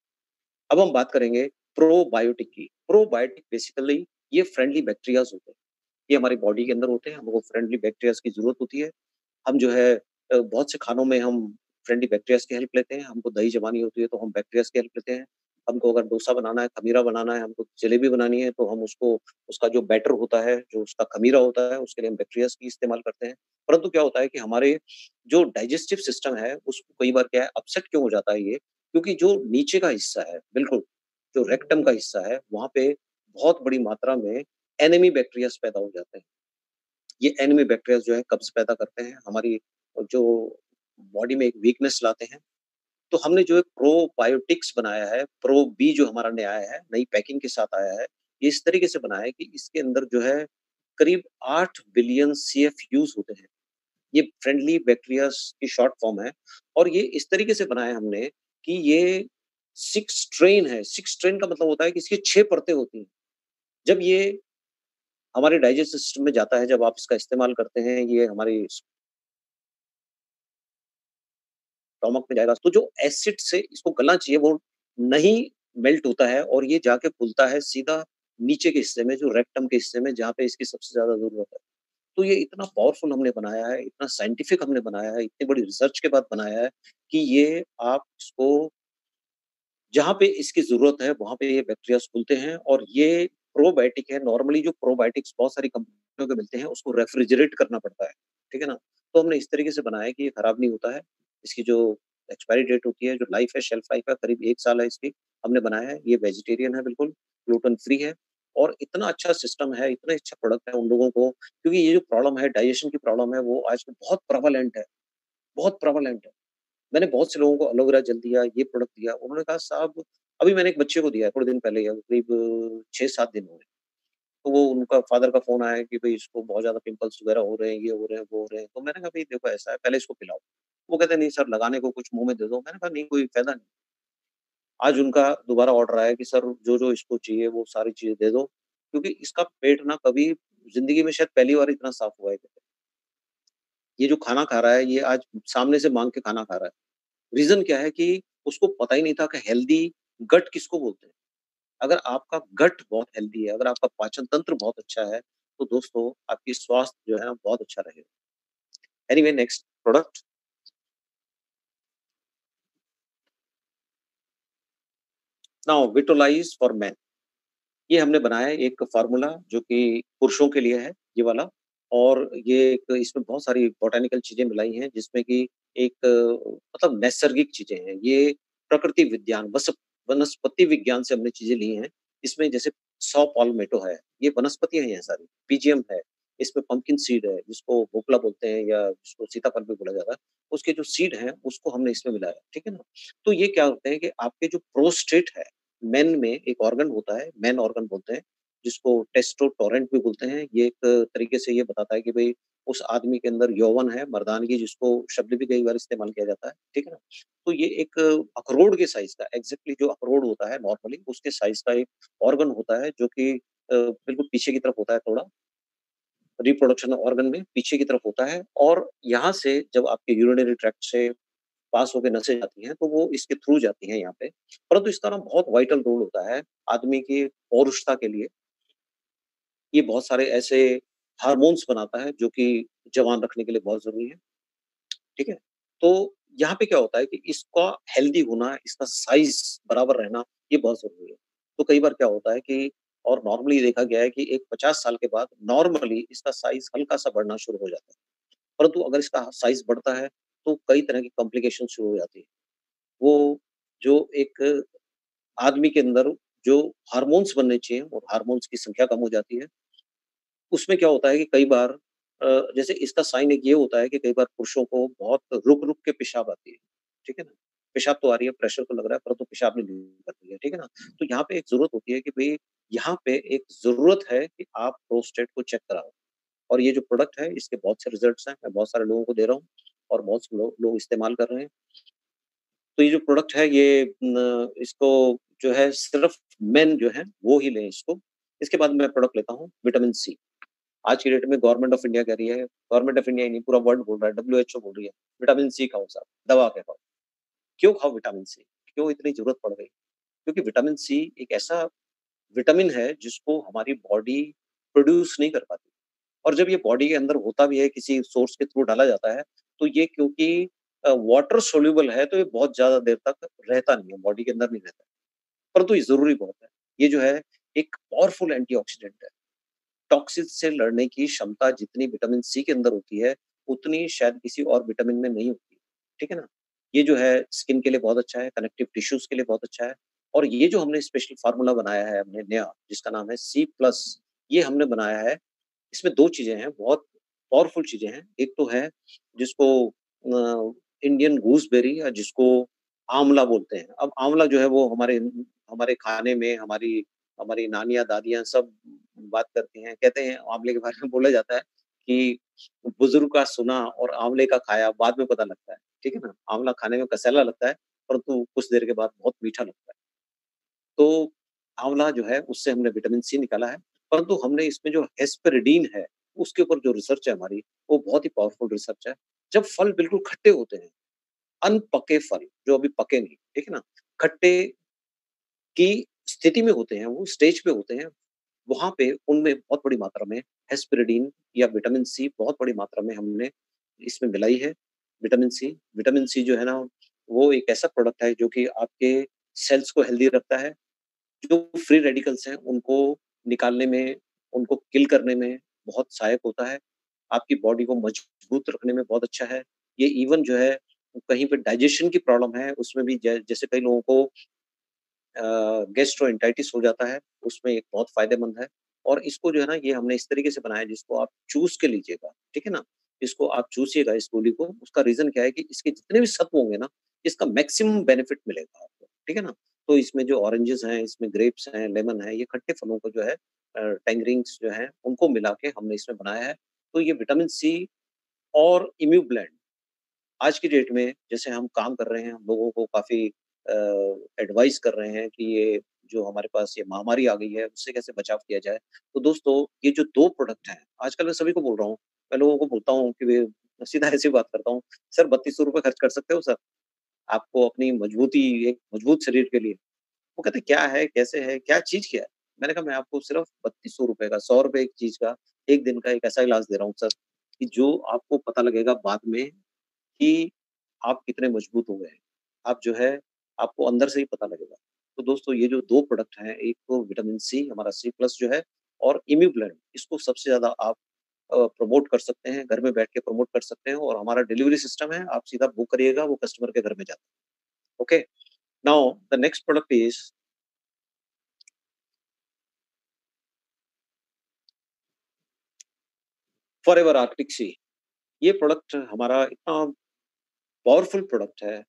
अब हम बात करेंगे प्रोबायोटिक की। प्रोबायोटिक बेसिकली ये फ्रेंडली बैक्टीरियाज़ होते हैं। ये हमारी बॉडी के अंदर होते हैं, हमको फ्रेंडली बैक्टीरियाज़ की ज़रूरत होती है। हम जो है बहुत से खानों में हम फ्रेंडली बैक्टीरियाज़ की हेल्प लेते हैं। हमको दही जमानी होती है तो हम बैक्टीरियाज़ की हेल्प लेते हैं। हमको अगर डोसा बनाना है, खमीरा बनाना है, हमको जलेबी बनानी है तो हम उसको उसका जो बैटर होता है, जो उसका खमीरा होता है, उसके लिए हम बैक्टीरियाज़ की इस्तेमाल करते हैं। परंतु क्या होता है कि हमारे जो डाइजेस्टिव सिस्टम है, उसको कई बार क्या है अपसेट क्यों हो जाता है ये? क्योंकि जो नीचे का हिस्सा है, बिल्कुल, जो रेक्टम का हिस्सा है, वहाँ पे बहुत बड़ी मात्रा में एनेमी बैक्टीरियाज़ पैदा हो जाते हैं। ये एनिमी बैक्टीरियाज़ जो है कब्ज़ पैदा करते हैं, हमारी जो बॉडी में एक वीकनेस लाते हैं। तो हमने जो एक प्रोबायोटिक्स बनाया है, प्रो बी जो हमारा नया आया है, नई पैकिंग के साथ आया है, ये इस तरीके से बना है कि इसके अंदर जो है करीब 8 बिलियन सीएफयूज़ होते हैं। ये फ्रेंडली बैक्टीरियाज़ की शॉर्ट फॉर्म है और ये इस तरीके से बनाया है हमने कि ये 6 स्ट्रेन है। 6 स्ट्रेन का मतलब होता है कि इसकी 6 परतें होती हैं। जब ये हमारे डाइजेस्टिव सिस्टम में जाता है, जब आप इसका इस्तेमाल करते हैं, ये हमारी स्टोमक में जाएगा, तो जो एसिड से इसको गलना चाहिए वो नहीं मेल्ट होता है और ये जाके घुलता है सीधा नीचे के हिस्से में, जो रेक्टम के हिस्से में, जहाँ पे इसकी सबसे ज़्यादा ज़रूरत है। तो ये इतना पावरफुल हमने बनाया है, इतना साइंटिफिक हमने बनाया है, इतनी बड़ी रिसर्च के बाद बनाया है कि ये आप इसको जहाँ पे इसकी ज़रूरत है, वहाँ पे ये बैक्टीरियाज़ घुलते हैं और ये प्रोबायोटिक है। नॉर्मली जो प्रोबायोटिक्स बहुत सारी कंपनियों के मिलते हैं, उसको रेफ्रिजरेट करना पड़ता है, ठीक है ना? तो हमने इस तरीके से बनाया है कि ये खराब नहीं होता है। इसकी जो एक्सपायरी डेट होती है, जो लाइफ है, शेल्फ लाइफ है, करीब 1 साल है इसकी। हमने बनाया है, ये वेजिटेरियन है बिल्कुल, ग्लूटेन फ्री है और इतना अच्छा सिस्टम है, इतना अच्छा प्रोडक्ट है उन लोगों को क्योंकि ये जो प्रॉब्लम है, डाइजेशन की प्रॉब्लम है, वो आजकल बहुत प्रेवलेंट है, बहुत प्रेवलेंट है। मैंने बहुत से लोगों को एलोवेरा जेल दिया, ये प्रोडक्ट दिया, उन्होंने कहा साहब अभी मैंने एक बच्चे को दिया है थोड़े दिन पहले ही करीब 6-7 दिन हुए। तो वो उनका फादर का फ़ोन आया कि भई इसको बहुत ज़्यादा पिंपल्स वगैरह हो रहे हैं, ये हो रहे हैं, वो हो रहे हैं। तो मैंने कहा भई देखो ऐसा है पहले इसको पिलाओ। वो कहते हैं नहीं सर लगाने को कुछ मुँह में दे दो। मैंने कहा नहीं कोई फ़ायदा नहीं। आज उनका दोबारा ऑर्डर आया कि सर जो-जो इसको चाहिए वो सारी चीज़ें दे दो, क्योंकि इसका पेट ना कभी ज़िंदगी में शायद पहली बार इतना साफ हुआ है कहते हैं। ये जो खाना खा रहा है ये आज सामने से माँग के खाना खा रहा है। रीज़न क्या है कि उसको पता ही नहीं था कि हेल्दी गट किसको बोलते हैं। अगर आपका गट बहुत हेल्दी है, अगर आपका पाचन तंत्र बहुत अच्छा है, तो दोस्तों आपकी स्वास्थ्य जो है ना बहुत अच्छा रहेगा। Anyway next product now Vitolize for men. ये हमने बनाया है एक फ़ॉर्मूला जो कि पुरुषों के लिए है, ये वाला और ये एक इसमें बहुत सारी बॉटेनिकल चीज़ें मिलाई हैं जिसमें कि एक मतलब नैसर्गिक चीज़ें हैं। ये प्रकृति विज्ञान वनस्पति विज्ञान से हमने चीज़ें ली हैं। इसमें जैसे सॉ पाल्मेटो है, ये वनस्पतियाँ ही हैं सारी। पीजियम है, इसमें पम्पकिन सीड है, जिसको भोपला बोलते हैं या जिसको सीताफल भी बोला जाता है। उसके जो सीड हैं, उसको हमने इसमें मिलाया, ठीक है ना? तो ये क्या होते हैं कि आपके जो प्रोस्टेट है मेन में एक ऑर्गन होता है, मेन ऑर्गन बोलते हैं, जिसको टेस्टोटोरेंट भी बोलते हैं। ये एक तरीके से ये बताता है कि भई उस आदमी के अंदर यौवन है, मर्दानगी जिसको शब्द भी कई बार इस्तेमाल किया जाता है, ठीक है ना? तो ये एक अखरोट के साइज़ का एग्ज़ैक्टली जो अखरोट होता है नॉर्मली उसके साइज़ का एक ऑर्गन होता है जो कि बिल्कुल पीछे की तरफ होता है थोड़ा, रिप्रोडक्शन ऑर्गन में पीछे की तरफ होता है और यहाँ से जब आपके यूरिनरी ट्रैक्ट से पास होके नसें जाती हैं, तो वो इसके थ्रू जाती हैं यहाँ पे। परंतु इसका ना बहुत वाइटल रोल होता है आदमी की पौरुषता के लिए। ये बहुत सारे ऐसे हार्मोन्स बनाता है जो कि जवान रखने के लिए बहुत ज़रूरी है, ठीक है? तो यहाँ पे क्या होता है कि इसका हेल्दी होना, इसका साइज़ बराबर रहना, ये बहुत ज़रूरी है। तो कई बार क्या होता है कि और नॉर्मली देखा गया है कि एक 50 साल के बाद नॉर्मली इसका साइज़ हल्का-सा बढ़ना शुरू हो जाता है। परंतु अगर इसका साइज़ बढ़ता है, तो कई तरह की कॉम्प्लिकेशन शुरू हो जाती है। वो जो एक आदमी के अंदर जो हार्मोन्स बनने चाहिए और हार्मोन्स की संख्या कम हो जाती है। उसमें क्या होता है कि कई बार जैसे इसका साइन एक ये होता है कि कई बार पुरुषों को बहुत रुक-रुक के पेशाब आती है, ठीक है ना? पेशाब तो आ रही है, प्रेशर तो लग रहा है परंतु पेशाब नहीं कर रही है, ठीक है ना? तो यहाँ पे एक ज़रूरत होती है कि भई यहाँ पे एक ज़रूरत है कि आप प्रोस्टेट को चेक कराओ और ये जो प्रोडक्ट है इसके बहुत से रिज़ल्ट्स हैं, मैं बहुत सारे लोगों को दे रहा हूँ और बहुत से लोग इस्तेमाल कर रहे हैं। तो ये जो प्रोडक्ट है ये इसको जो है सिर्फ़ मेन जो है वो ही लें इसको। इसके बाद मैं प्रोडक्ट लेता हूँ विटामिन सी। आज की डेट में गवर्नमेंट ऑफ इंडिया कह रही है गवर्नमेंट ऑफ इंडिया ही नहीं पूरा वर्ल्ड बोल रहा है, डब्ल्यूएचओ बोल रही है, विटामिन सी खाओ साहब, दबा के खाओ। क्यों खाओ विटामिन सी? क्यों इतनी ज़रूरत पड़ गई? क्योंकि विटामिन सी एक ऐसा विटामिन है जिसको हमारी बॉडी प्रोड्यूस नहीं कर पाती और जब ये बॉडी के अंदर होता भी है किसी सोर्स के थ्रू डाला जाता है, तो ये क्योंकि वाटर सोल्यूबल है तो ये बहुत ज़्यादा देर तक रहता नहीं है, बॉडी के अंदर नहीं रहता। परंतु ये ज़रूरी बहुत है। ये जो है एक पावरफुल एंटीऑक्सीडेंट है। टॉक्सिन से लड़ने की क्षमता जितनी विटामिन सी के अंदर होती है, उतनी शायद किसी और विटामिन में नहीं होती। ठीक है ना? ये जो है स्किन के लिए बहुत अच्छा है, कनेक्टिव टिश्यूज़ के लिए बहुत अच्छा है और ये जो हमने स्पेशल फ़ॉर्मूला बनाया है हमने नया, जिसका नाम है सी प्लस, ये हमने बनाया है। इसमें 2 चीज़ें हैं, बहुत पावरफुल चीज़ें हैं। एक तो है जिसको इंडियन गूसबेरी या जिसको आँवला बोलते हैं। अब आँवला जो है वो हमारे हमारे खाने में हमारी हमारी नानियाँ, दादियाँ सब बात करती हैं। कहते हैं आँवले के बारे में बोला जाता है कि बुज़ुर्ग का सुना और आँवले का खाया बाद में पता लगता है। ठीक है ना? आँवला खाने में कसैला लगता है, परंतु कुछ देर के बाद बहुत मीठा लगता है। तो आँवला जो है उससे हमने विटामिन सी निकाला है, परंतु हमने इसमें जो हेस्पेरिडीन है, उसके ऊपर जो रिसर्च है हमारी, वो बहुत ही पावरफुल रिसर्च है। जब फल बिल्कुल खट्टे होते हैं, अनपके फल, जो अभी पके नहीं, ठीक है ना? खट्टे की स्थिति में होते हैं, वो स्टेज पे होते हैं, वहाँ पे उनमें बहुत बड़ी मात्रा में हेस्पेरिडीन या विटामिन सी बहुत बड़ी मात्रा में हमने इसमें मिलाई है, विटामिन सी। विटामिन सी जो है ना, वो एक ऐसा प्रोडक्ट है जो कि आपके सेल्स को हेल्दी रखता है। जो फ्री रेडिकल्स हैं, उनको निकालने में, उनको किल करने में बहुत सहायक होता है। आपकी बॉडी को मजबूत रखने में बहुत अच्छा है। ये इवन जो है, कहीं पे डाइजेशन की प्रॉब्लम है, उसमें भी जैसे कई लोगों को गैस्ट्रोएंटाइटिस हो जाता है, उसमें एक बहुत फ़ायदेमंद है और इसको जो है ना, ये हमने इस तरीके से बनाया है जिसको आप चूस के लीजिएगा, ठीक है ना? इसको आप चूसिएगा इस गोली को, उसका रीज़न क्या है कि इसके जितने भी सत्व होंगे ना, इसका मैक्सिमम बेनिफिट मिलेगा आपको, ठीक है ना? तो इसमें जो ऑरेंजेस हैं, इसमें ग्रेप्स हैं, लेमन है, ये खट्टे फलों को जो है टैंगरिन्स जो हैं, उनको मिला के हमने इसमें बनाया है। तो ये विटामिन सी और इम्यूब्लेंट आज की डेट में जैसे हम काम कर रहे हैं, हम लोगों को काफ़ी एडवाइस कर रहे हैं कि ये जो हमारे पास ये महामारी आ गई है, उससे कैसे बचाव किया जाए। तो दोस्तों, ये जो 2 प्रोडक्ट हैं, आजकल मैं सभी को बोल रहा हूँ, मैं लोगों को बोलता हूँ कि वे सीधा ऐसे ही बात करता हूँ, "सर ₹3200 खर्च कर सकते हो सर? आपको अपनी मजबूती एक मजबूत शरीर के लिए।" वो कहते हैं, "क्या है? कैसे है? क्या चीज़ क्या है?" मैंने कहा, "मैं आपको सिर्फ ₹3200 का, ₹100 की चीज़ का, 1 दिन का एक ऐसा इलाज दे रहा हूँ सर, कि जो आपको पता लगेगा बाद में कि आप कितने मजबूत हो गए हैं। आप जो है आपको अंदर से ही पता लगेगा। तो दोस्तों ये जो 2 प्रोडक्ट हैं, एक तो विटामिन सी हमारा सी प्लस जो है और इम्यूब्लेंट इसको सबसे ज़्यादा आप प्रमोट कर सकते हैं, घर में बैठ के प्रमोट कर सकते हैं और हमारा डिलीवरी सिस्टम है, आप सीधा बुक करिएगा, वो कस्टमर के घर में जाता है। Okay? Now the next product is Forever Arctic Sea. ये प्रोडक्ट हमारा इतना पावरफुल प्रोडक्ट है,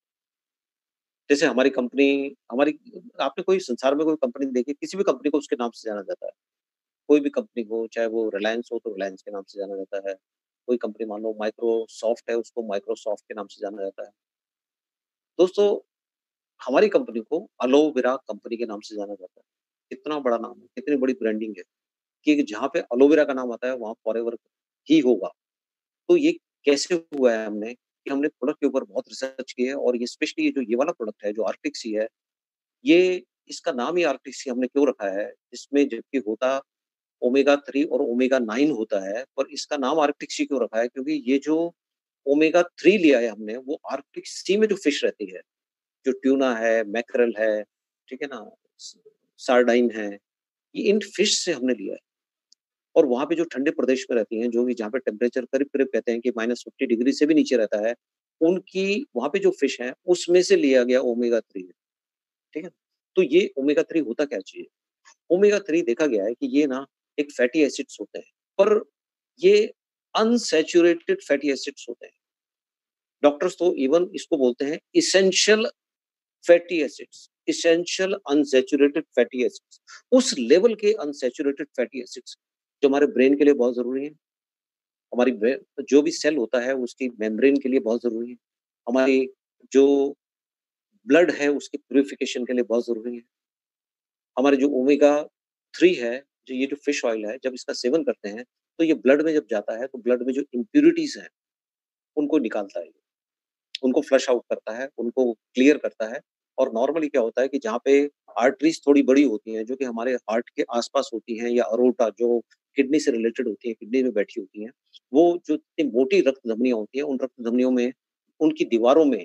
जैसे हमारी कंपनी हमारी आपने कोई संसार में कोई कंपनी देखी, किसी भी कंपनी को उसके नाम से जाना जाता है। कोई भी कंपनी हो, चाहे वो रिलायंस हो तो रिलायंस के नाम से जाना जाता है। कोई कंपनी मान लो माइक्रोसॉफ्ट है, उसको माइक्रोसॉफ्ट के नाम से जाना जाता है। दोस्तों, हमारी कंपनी को एलोवेरा कंपनी के नाम से जाना जाता है। कितना बड़ा नाम है, कितनी बड़ी ब्रांडिंग है कि जहाँ पे एलोवेरा का नाम आता है, वहाँ फॉरएवर ही होगा। तो ये कैसे हुआ है हमने कि हमने प्रोडक्ट के ऊपर बहुत रिसर्च की है और ये स्पेशली ये जो ये वाला प्रोडक्ट है, जो आर्टिक सी है, ये इसका नाम ही आर्टिक सी हमने क्यों रखा है? इसमें जबकि होता ओमेगा 3 और ओमेगा 9 होता है, पर इसका नाम आर्कटिक सी क्यों रखा है? क्योंकि ये जो ओमेगा 3 लिया है हमने, वो आर्कटिक सी में जो फिश रहती है, जो ट्यूना है, मैकरल है, ठीक है ना? स सार्डाइन है, ये इन फिश से हमने लिया है और वहाँ पे जो ठंडे प्रदेश में रहती हैं, जो भी जहाँ पे टेम्परेचर करीब-करीब कहते हैं कि -50 डिग्री से भी नीचे रहता है, उनकी वहाँ पे जो फिश हैं, उसमें से लिया गया ओमेगा 3 है, ठीक है? तो ये ओमेगा 3 होता क्या चीज़ है? ओमेगा 3 देखा गया है कि ये ना एक फैटी एसिड्स होते हैं, पर ये अनसैचुरेटेड फैटी एसिड्स होते हैं। डॉक्टर्स तो इवन इसको बोलते हैं essential fatty acids, essential unsaturated fatty acids. उस लेवल के अनसैचुरेटेड फैटी एसिड्स जो हमारे ब्रेन के लिए बहुत ज़रूरी है, हमारी ब्रे जो भी सेल होता है उसकी मेम्ब्रेन के लिए बहुत ज़रूरी है, हमारी जो ब्लड है उसकी प्यूरिफिकेशन के लिए बहुत ज़रूरी है। हमारे जो ओमेगा 3 है, जो ये जो फिश ऑयल है, जब इसका सेवन करते हैं, तो ये ब्लड में जब जाता है, तो ब्लड में जो इम्प्यूरिटीज़ हैं, उनको निकालता है ये। उनको फ्लश आउट करता है, उनको क्लियर करता है और नॉर्मली क्या होता है कि जहाँ पे आर्टरीज़ थोड़ी बड़ी होती हैं, जो कि हमारे हार्ट के आस-पास होती हैं या अरोटा जो किडनी से रिलेटेड होती हैं, किडनी में बैठी होती हैं, वो जो इतनी मोटी रक्त धमनियाँ होती हैं, उन रक्त धमनियों में उनकी दीवारों में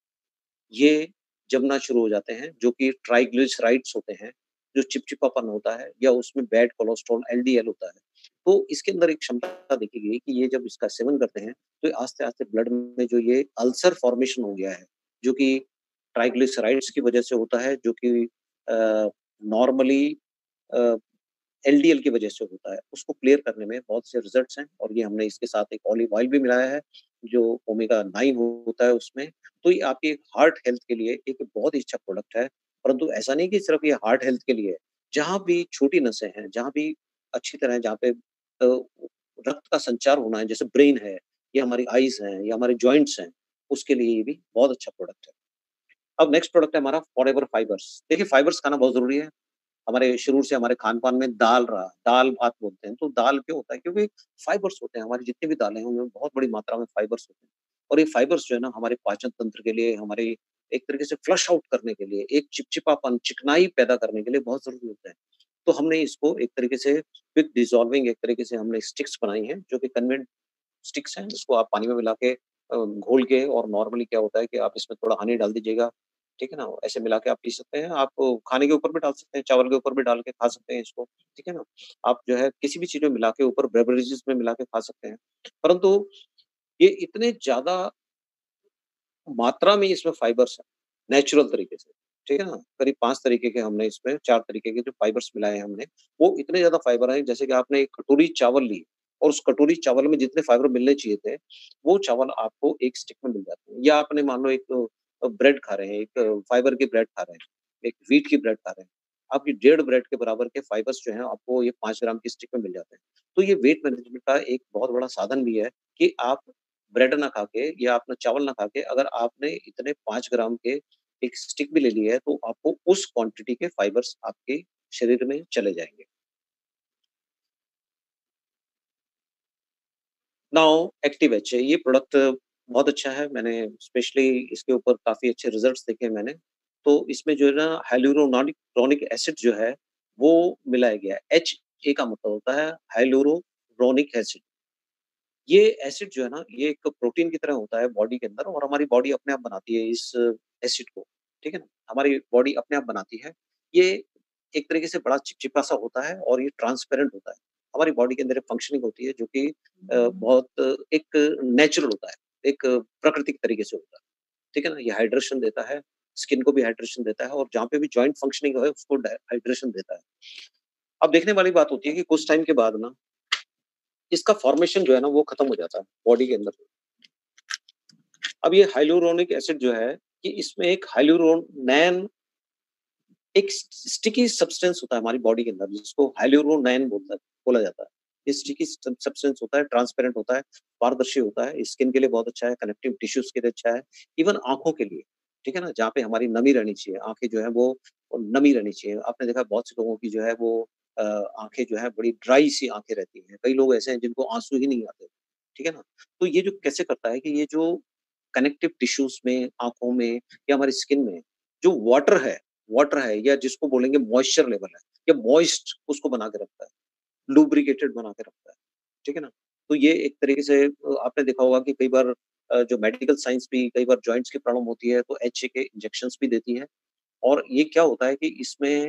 ये जमना शुरू हो जाते हैं, जो कि ट्राइग्लिसराइड्स होते हैं, जो चिपचिपापन होता है या उसमें बैड कोलेस्ट्रॉल एलडीएल होता है। तो इसके अंदर एक क्षमता देखी गई कि ये जब इसका सेवन करते हैं, तो ये आस्ते-आस्ते ब्लड में जो ये अल्सर फॉर्मेशन हो गया है, जो कि ट्राइग्लिसराइड्स की वजह से होता है, जो कि नॉर्मली अ, एलडीएल की वजह से होता है, उसको क्लियर करने में बहुत से रिज़ल्ट्स हैं और ये हमने इसके साथ एक ऑलिव ऑयल भी मिलाया है, जो ओमेगा 9 होता है उसमें। तो ये आपके हार्ट हेल्थ के लिए एक बहुत ही अच्छा प्रोडक्ट है, परंतु ऐसा नहीं कि सिर्फ़ ये हार्ट हेल्थ के लिए है। जहाँ भी छोटी नसें हैं, जहाँ भी अच्छी तरह जहाँ पे रक्त का संचार होना है, जैसे ब्रेन है, या हमारी आइज़ हैं, या हमारे जॉइंट्स हैं, उसके लिए ये भी बहुत अच्छा प्रोडक्ट है। अब नेक्स्ट प्रोडक्ट है हमारा फॉरएवर फाइबर्स। देखिए फाइबर्स खाना बहुत ज़रूरी है। हमारे शुरू से हमारे खान-पान में दाल रहा, दाल-भात बोलते हैं, तो दाल क्यों होता है? क्योंकि फाइबर्स होते हैं, हमारी जितनी भी दालें हैं, उनमें बहुत बड़ी मात्रा में फाइबर्स होते हैं और ये फाइबर्स जो है ना, हमारे पाचन तंत्र के लिए, हमारे एक तरीके से फ्लश आउट करने के लिए, एक चिपचिपापन, चिकनाई पैदा करने के लिए बहुत ज़रूरी होते हैं। तो हमने इसको एक तरीके से क्विक डिसॉल्विंग एक तरीके से हमने स्टिक्स बनाई हैं, जो कि कन्वेंट स्टिक्स हैं, इसको आप पानी में मिला के घोल के और नॉर्मली क्या होता है कि आप इसमें थोड़ा हनी डाल दीजिएगा, ठीक है ना? ऐसे मिला के आप पी सकते हैं। आप खाने के ऊपर भी डाल सकते हैं, चावल के ऊपर भी डाल के खा सकते हैं इसको, ठीक है ना? आप जो है किसी भी चीज़ में मिला के ऊपर बेवरेजेज़ में मिला के खा सकते हैं। परंतु ये इतने ज़्यादा मात्रा में इसमें फाइबर्स हैं, नेचुरल तरीके से। ठीक है ना? करीब 5 तरीके के हमने इसमें 4 तरीके के जो फाइबर्स मिलाए हैं हमने, वो इतने ज़्यादा फाइबर हैं जैसे कि आपने एक कटोरी चावल ली और उस कटोरी चावल में जितने फाइबर मिलने चाहिए थे, वो चावल आपको एक स्टिक में मिल जाते हैं। या आपने मान लो एक ब्रेड खा रहे हैं, एक फाइबर की ब्रेड खा रहे हैं, एक व्हीट की ब्रेड खा रहे हैं। आपकी डेढ़ ब्रेड के बराबर के फाइबर्स जो हैं आपको ये 5 ग्राम की स्टिक में मिल जाते हैं। तो ये वेट मैनेजमेंट का एक बहुत बड़ा साधन भी है कि आप ब्रेड ना खा के या अपना चावल ना खा के अगर आपने इतने 5 ग्राम के एक स्टिक भी ले ली है, तो आपको उस क्वांटिटी के फाइबर्स आपके शरीर में चले जाएँगे। नाउ एक्टिव एच ये प्रोडक्ट बहुत अच्छा है, मैंने स्पेशली इसके ऊपर काफ़ी अच्छे रिज़ल्ट्स देखे हैं मैंने। तो इसमें जो है ना हाइलुरोनॉनिक रॉनिक एसिड जो है, वो मिलाया गया है। एचए का मतलब होता है हाइलुरोरॉनिक एसिड। ये एसिड जो है ना, ये एक प्रोटीन की तरह होता है बॉडी के अंदर और हमारी बॉडी अपने आप बनाती है इस एसिड को, ठीक है ना? हमारी बॉडी अपने आप बनाती है। ये एक तरीके से बड़ा चिपचिपा-सा होता है और ये ट्रांसपेरेंट होता है। हमारी बॉडी के अंदर एक फंक्शनिंग होती है जो कि बहुत एक नेचुरल होता है, एक प्राकृतिक तरीके से होता है, ठीक है ना? ये हाइड्रेशन देता है, स्किन को भी हाइड्रेशन देता है और जहाँ पे भी जॉइंट फंक्शनिंग है उसको हाइड्रेशन देता है। अब देखने वाली बात होती है कि कुछ टाइम के बाद ना इसका फॉर्मेशन जो है ना वो खत्म हो जाता है बॉडी के अंदर। अब ये हाइलुरोनिक एसिड जो है, कि इसमें एक हाइलुरोनैन एक स्टिकी सब्सटेंस होता है हमारी बॉडी के अंदर जिसको हाइलुरोनैन बोला जाता है। ये स्टिकी सब्सटेंस होता है, ट्रांसपेरेंट होता है, पारदर्शी होता है, स्किन के लिए बहुत अच्छा है, कनेक्टिव टिश्यूज़ के लिए अच्छा है, इवन आँखों के लिए, ठीक है ना? जहाँ पे हमारी नमी रहनी चाहिए, आँखें जो है वो नमी रहनी चाहिए। आपने देखा बहुत से लोगों की जो है वो आँखें जो है बड़ी ड्राई सी आँखें रहती हैं। कई लोग ऐसे हैं जिनको आँसू ही नहीं आते, ठीक है ना? तो ये जो कैसे करता है कि ये जो कनेक्टिव टिश्यूज़ में, आँखों में या हमारी स्किन में जो वाटर है या जिसको बोलेंगे मॉइस्चर लेवल है या मॉइस्ट उसको बना के रखता है, लुब्रिकेटेड बना के रखता है, ठीक है ना? तो ये एक तरीके से आपने देखा होगा कि कई बार जो मेडिकल साइंस भी कई बार जॉइंट्स की प्रॉब्लम होती है तो एचए के इंजेक्शंस भी देती है और ये क्या होता है कि इसमें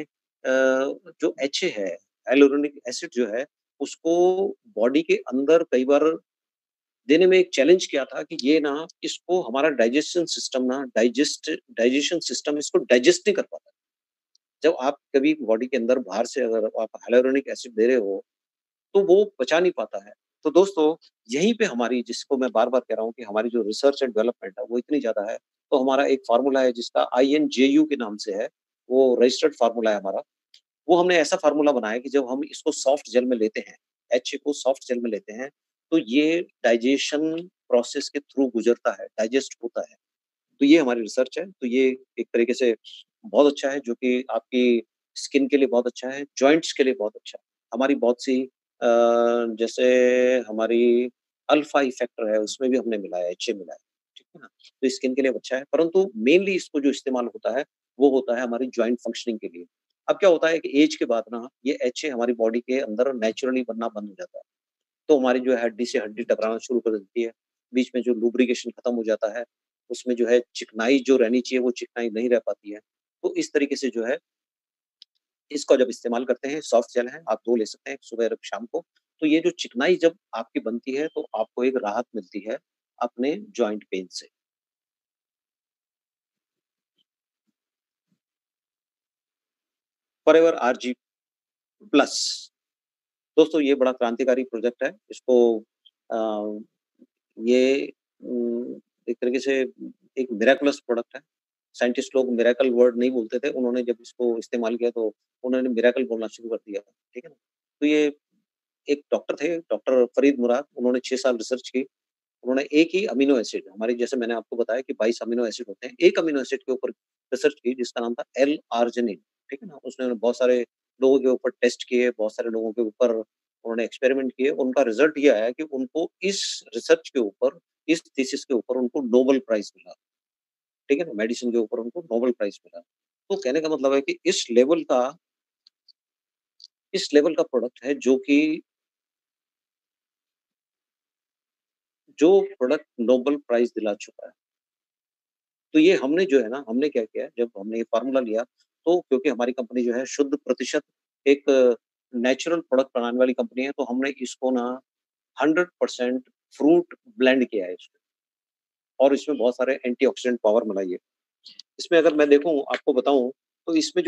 जो एचए है, hyaluronic एसिड जो है, उसको बॉडी के अंदर कई बार देने में एक चैलेंज क्या था कि ये ना इसको हमारा डाइजेशन सिस्टम ना डाइजेशन सिस्टम इसको डाइजेस्ट नहीं कर पाता। जब आप कभी बॉडी के अंदर बाहर से अगर आप हाइलुरोनिक एसिड दे रहे हो, तो वो पचा नहीं पाता है। तो दोस्तों, यहीं पे हमारी जिसको मैं बार-बार कह रहा हूँ कि हमारी जो रिसर्च एंड डेवलपमेंट है, वो इतनी ज़्यादा है। तो हमारा एक फ़ॉर्मूला है जिसका आईएनजेयू के नाम से है, वो रजिस्टर्ड फ़ॉर्मूला है हमारा। वो हमने ऐसा फ़ॉर्मूला बनाया कि जब हम इसको सॉफ्ट जेल में लेते हैं, एचए को सॉफ्ट जेल में लेते हैं, तो ये डाइजेशन प्रोसेस के थ्रू गुज़रता है, डाइजेस्ट होता है। तो ये हमारी रिसर्च है, तो ये एक तरीके से बहुत अच्छा है जो कि आपकी स्किन के लिए बहुत अच्छा है, जॉइंट्स के लिए बहुत अच्छा है। हमारी बहुत सी जैसे हमारी अल्फा इफेक्टर है, उसमें भी हमने मिलाया है, एचए मिलाया है, ठीक है ना? तो स्किन के लिए अच्छा है, परंतु मेनली इसको जो इस्तेमाल होता है, वो होता है हमारी जॉइंट फंक्शनिंग के लिए। अब क्या होता है कि ऐज के बाद ना ये एचए हमारी बॉडी के अंदर नेचुरली बनना बंद हो जाता है। तो हमारी जो है हड्डी से हड्डी टकराना शुरू कर देती है। बीच में जो लुब्रिकेशन खत्म हो जाता है, उसमें जो है चिकनाई जो रहनी चाहिए वो चिकनाई नहीं रह पाती है। तो इस तरीके से जो है इसको जब इस्तेमाल करते हैं, सॉफ्ट जेल है, आप 2 ले सकते हैं सुबह और शाम को। तो ये जो चिकनाई जब आपकी बनती है तो आपको एक राहत मिलती है अपने जॉइंट पेन से। फॉरएवर आरजी प्लस दोस्तों ये बड़ा क्रांतिकारी प्रोजेक्ट है। इसको अ, ये एक तरीके से एक मिरेकुलस प्रोडक्ट है। साइंटिस्ट लोग मिरेकल वर्ड नहीं बोलते थे, उन्होंने जब इसको इस्तेमाल किया तो उन्होंने मिरेकल बोलना शुरू कर दिया, ठीक है ना? तो ये एक डॉक्टर थे, डॉक्टर फरीद मुराद, उन्होंने 6 साल रिसर्च की। उन्होंने एक ही अमीनो एसिड हमारी जैसे मैंने आपको बताया कि 22 अमीनो एसिड होते हैं, एक अमीनो एसिड के ऊपर रिसर्च की जिसका नाम था एल-आर्जिनिन, ठीक है ना? उसने बहुत सारे लोगों के ऊपर टेस्ट किए, बहुत सारे लोगों के ऊपर उन्होंने एक्सपेरिमेंट किए, उनका रिजल्ट ये आया कि उनको इस रिसर्च के ऊपर, इस थीसिस के ऊपर उनको नोबेल प्राइज़ मिला, ठीक है ना? मेडिसिन के ऊपर उनको नोबेल प्राइज़ मिला। तो कहने का मतलब है कि इस लेवल का प्रोडक्ट है जो प्रोडक्ट नोबेल प्राइज़ दिला चुका है। तो ये हमने जो है ना, हमने क्या किया जब हमने ये फ़ॉर्मूला लिया, तो क्योंकि हमारी कंपनी जो है शुद्ध प्रतिशत एक नेचुरल प्रोडक्ट बनाने वाली कंपनी है, तो हमने इसको ना 100% फ्रूट ब्लेंड किया है इसमें और इसमें बहुत सारे एंटीऑक्सीडेंट पावर मिलाई है। इसमें अगर मैं देखूँ आपको बताऊँ, तो इसमें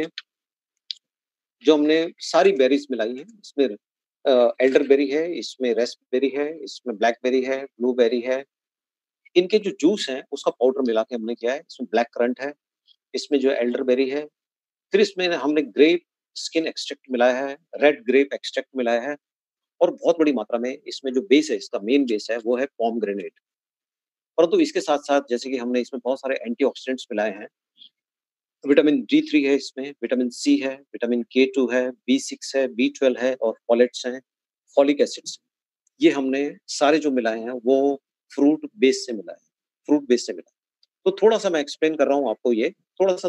जो हमने सारी बेरीज़ मिलाई हैं, इसमें एल्डरबेरी है, इसमें रास्पबेरी है, इसमें ब्लैकबेरी है, ब्लूबेरी है। इनके जो जूस हैं, उसका पाउडर मिला के हमने किया है। इसमें ब्लैक करंट है, इसमें जो एल्डरबेरी है, फिर इसमें हमने ग्रेप स्किन एक्सट्रैक्ट मिलाया है, रेड ग्रेप एक्सट्रैक्ट मिलाया है और बहुत बड़ी मात्रा में इसमें जो बेस है, इसका मेन बेस है, वो है पोमेग्रेनेट। परंतु इसके साथ-साथ जैसे कि हमने इसमें बहुत सारे एंटीऑक्सीडेंट्स मिलाए हैं। विटामिन डी3 है इसमें, विटामिन सी है, विटामिन के2 है, बी6 है, बी12 है और फॉलेट्स हैं, फॉलिक एसिड्स। ये हमने सारे जो मिलाए हैं, वो फ्रूट बेस से मिलाए हैं, फ्रूट बेस से मिलाए हैं। तो थोड़ा-सा मैं एक्सप्लेन कर रहा हूँ आपको ये, थोड़ा-सा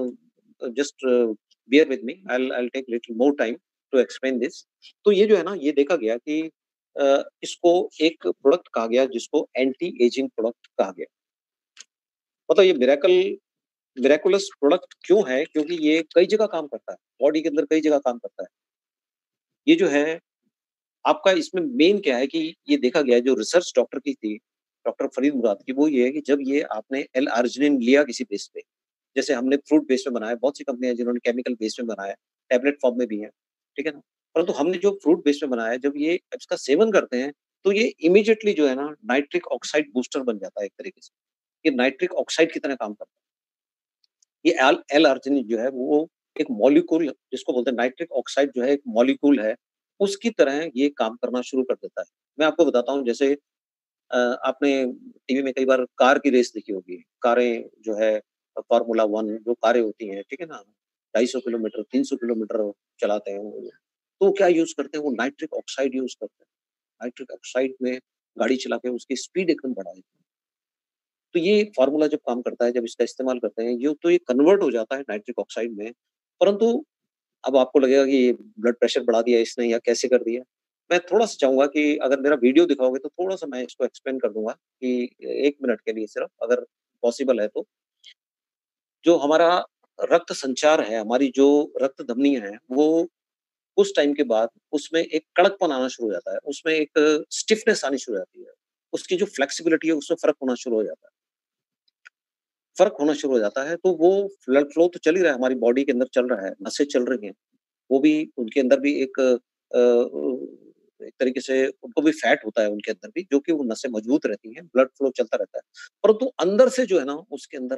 just bear with me, I will take little more time to explain this. तो ये जो है ना, ये देखा गया कि इसको एक प्रोडक्ट कहा गया जिसको एंटी एजिंग प्रोडक्ट कहा गया। मतलब ये मिरेकुलस प्रोडक्ट क्यों है? क्योंकि ये कई जगह काम करता है, बॉडी के अंदर कई जगह काम करता है। ये जो है आपका इसमें मेन क्या है कि ये देखा गया है जो रिसर्च डॉक्टर की थी, डॉक्टर फरीद मुराद की, वो ये है कि जब ये आपने एल-आर्जिनिन लिया किसी बेस पे, जैसे हमने फ्रूट बेस पे बनाया, बहुत सी कंपनियाँ हैं जिन्होंने केमिकल बेस पे बनाया है, टैबलेट फॉर्म में भी है, ठीक है ना? परंतु हमने जो फ्रूट बेस पे बनाया है, जब ये इसका सेवन करते हैं, तो ये इमीडिएटली जो है ना नाइट्रिक ऑक्साइड बूस्टर बन जाता है एक तरीके से। ये नाइट्रिक ऑक्साइड की तरह काम करता है। ये एल-आर्जिनिन जो है वो एक मॉलिक्यूल जिसको बोलते हैं नाइट्रिक ऑक्साइड जो है एक मॉलिक्यूल है, उसकी तरह ये काम करना शुरू कर देता है। मैं आपको बताता हूँ जैसे आपने टीवी में कई बार कार की रेस देखी होगी। कारें जो है फ़ॉर्मूला 1 जो कारें होती हैं, ठीक है ना? 250 किलोमीटर, 300 किलोमीटर चलाते हैं वो। तो क्या यूज़ करते हैं वो नाइट्रिक ऑक्साइड यूज़ करते हैं। नाइट्रिक ऑक्साइड में गाड़ी चला के उसकी स्पीड एकदम बढ़ा देते हैं। तो ये फ़ॉर्मूला जब काम करता है, जब इसका इस्तेमाल करते हैं, ये कन्वर्ट हो जाता है नाइट्रिक ऑक्साइड में। परंतु अब आपको लगेगा कि ये ब्लड प्रेशर बढ़ा दिया इसने या कैसे कर दिया? मैं थोड़ा-सा चाहूँगा कि अगर मेरा वीडियो दिखाओगे तो थोड़ा-सा मैं इसको एक्सप्लेन कर दूँगा कि 1 मिनट के लिए सिर्फ अगर पॉसिबल है तो। जो हमारा रक्त संचार है, हमारी जो रक्त धमनियाँ हैं, वो कुछ टाइम के बाद उसमें एक कड़कपन आना शुरू हो जाता है, उसमें एक स्टिफनेस आनी शुरू हो जाती है। उसकी जो फ्लेक्सिबिलिटी है उसमें फ़र्क होना शुरू हो जाता है। फ़र्क होना शुरू हो जाता है, तो वो ब्लड फ्लो तो चल ही रहा है, हमारी बॉडी के अंदर चल रहा है, नसें चल रही हैं। वो भी उनके अंदर भी एक तरीके से उनको भी फैट होता है उनके अंदर भी, जो कि वो नसें मजबूत रहती हैं, ब्लड फ्लो चलता रहता है। परंतु अंदर से जो है ना, उसके अंदर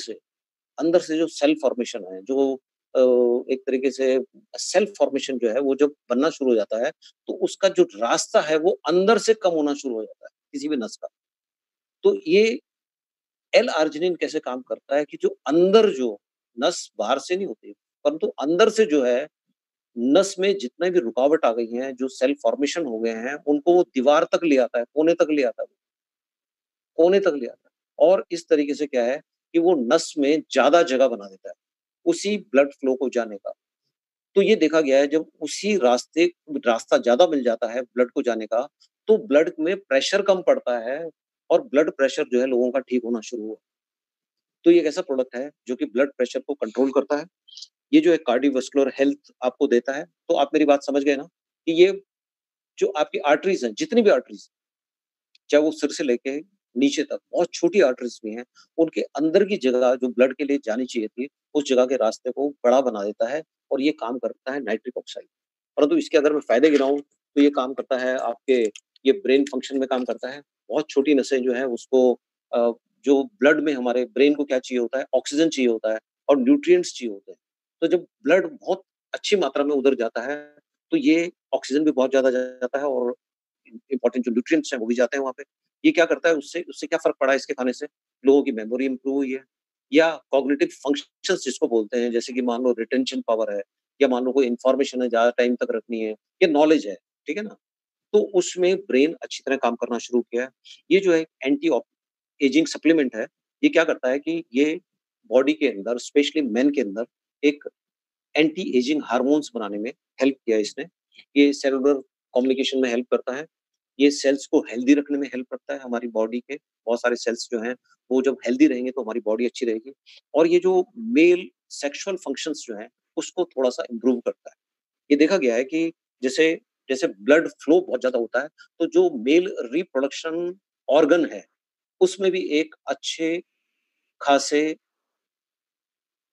अंदर से जो सेल फॉर्मेशन है, जो अ, एक तरीके से सेल्फ फॉर्मेशन जो है, वो जब बनना शुरू हो जाता है, तो उसका जो रास्ता है, वो अंदर से कम होना शुरू हो जाता है, किसी भी नस का। तो ये एल-आर्जिनिन कैसे काम करता है कि जो अंदर जो नस बाहर से नहीं होती, परंतु अंदर से जो है नस में जितने भी रुकावट आ गई हैं, जो सेल फॉर्मेशन हो गए हैं, उनको वो दीवार तक ले आता है, कोने तक ले आता है, कोने तक ले आता है। और इस तरीके से क्या है कि वो नस में ज़्यादा जगह बना देता है, उसी ब्लड फ्लो को जाने का। तो ये देखा गया है जब उसी रास्ता ज़्यादा मिल जाता है ब्लड को जाने का, तो ब्लड में प्रेशर कम पड़ता है और ब्लड प्रेशर जो है लोगों का ठीक होना शुरू हुआ। तो ये एक ऐसा प्रोडक्ट है जो कि ब्लड प्रेशर को कंट्रोल करता है। ये जो है कार्डियोवास्कुलर हेल्थ आपको देता है। तो आप मेरी बात समझ गए ना कि ये जो आपकी आर्टरीज़ हैं, जितनी भी आर्टरीज़, चाहे वो सिर से लेके नीचे तक, बहुत छोटी आर्टरीज़ भी हैं, उनके अंदर की जगह जो ब्लड के लिए जानी चाहिए थी, उस जगह के रास्ते को बड़ा बना देता है और ये काम करता है नाइट्रिक ऑक्साइड। परंतु इसके अगर मैं फ़ायदे गिनाऊँ, तो ये काम करता है आपके ये ब्रेन फंक्शन में काम करता है। बहुत छोटी नसें जो हैं उसको जो ब्लड में हमारे ब्रेन को क्या चाहिए होता है, ऑक्सीजन चाहिए होता है और न्यूट्रिएंट्स चाहिए होते हैं। तो जब ब्लड बहुत अच्छी मात्रा में उधर जाता है, तो ये ऑक्सीजन भी बहुत ज़्यादा जाता है और इम्पोर्टेंट जो न्यूट्रिएंट्स हैं वो भी जाते हैं वहाँ पे। ये क्या करता है उससे उससे क्या फ़र्क पड़ा है इसके खाने से? लोगों की मेमोरी इम्प्रूव हुई है या कॉग्निटिव फंक्शंस जिसको बोलते हैं जैसे कि मान लो रिटेंशन पावर है या मान लो कोई इन्फॉर्मेशन है ज़्यादा टाइम तक रखनी है या नॉलेज है, ठीक है ना? तो उसमें ब्रेन अच्छी तरह काम करना शुरू किया है। ये जो है एंटी ऑक एजिंग सप्लीमेंट है, ये क्या करता है कि ये बॉडी के अंदर स्पेशली मेन के अंदर एक एंटी एजिंग हार्मोन्स बनाने में हेल्प किया इसने। ये सेलुलर कम्युनिकेशन में हेल्प करता है। ये सेल्स को हेल्दी रखने में हेल्प करता है हमारी बॉडी के। बहुत सारे सेल्स जो हैं, वो जब हेल्दी रहेंगे तो हमारी बॉडी अच्छी रहेगी और ये जो मेल सेक्सुअल फंक्शंस जो हैं, उसको थोड़ा-सा इम्प्रूव करता है। ये देखा गया है कि जैसे जैसे ब्लड फ्लो बहुत ज़्यादा होता है, तो जो मेल रिप्रोडक्शन ऑर्गन है, उसमें भी एक अच्छे खासे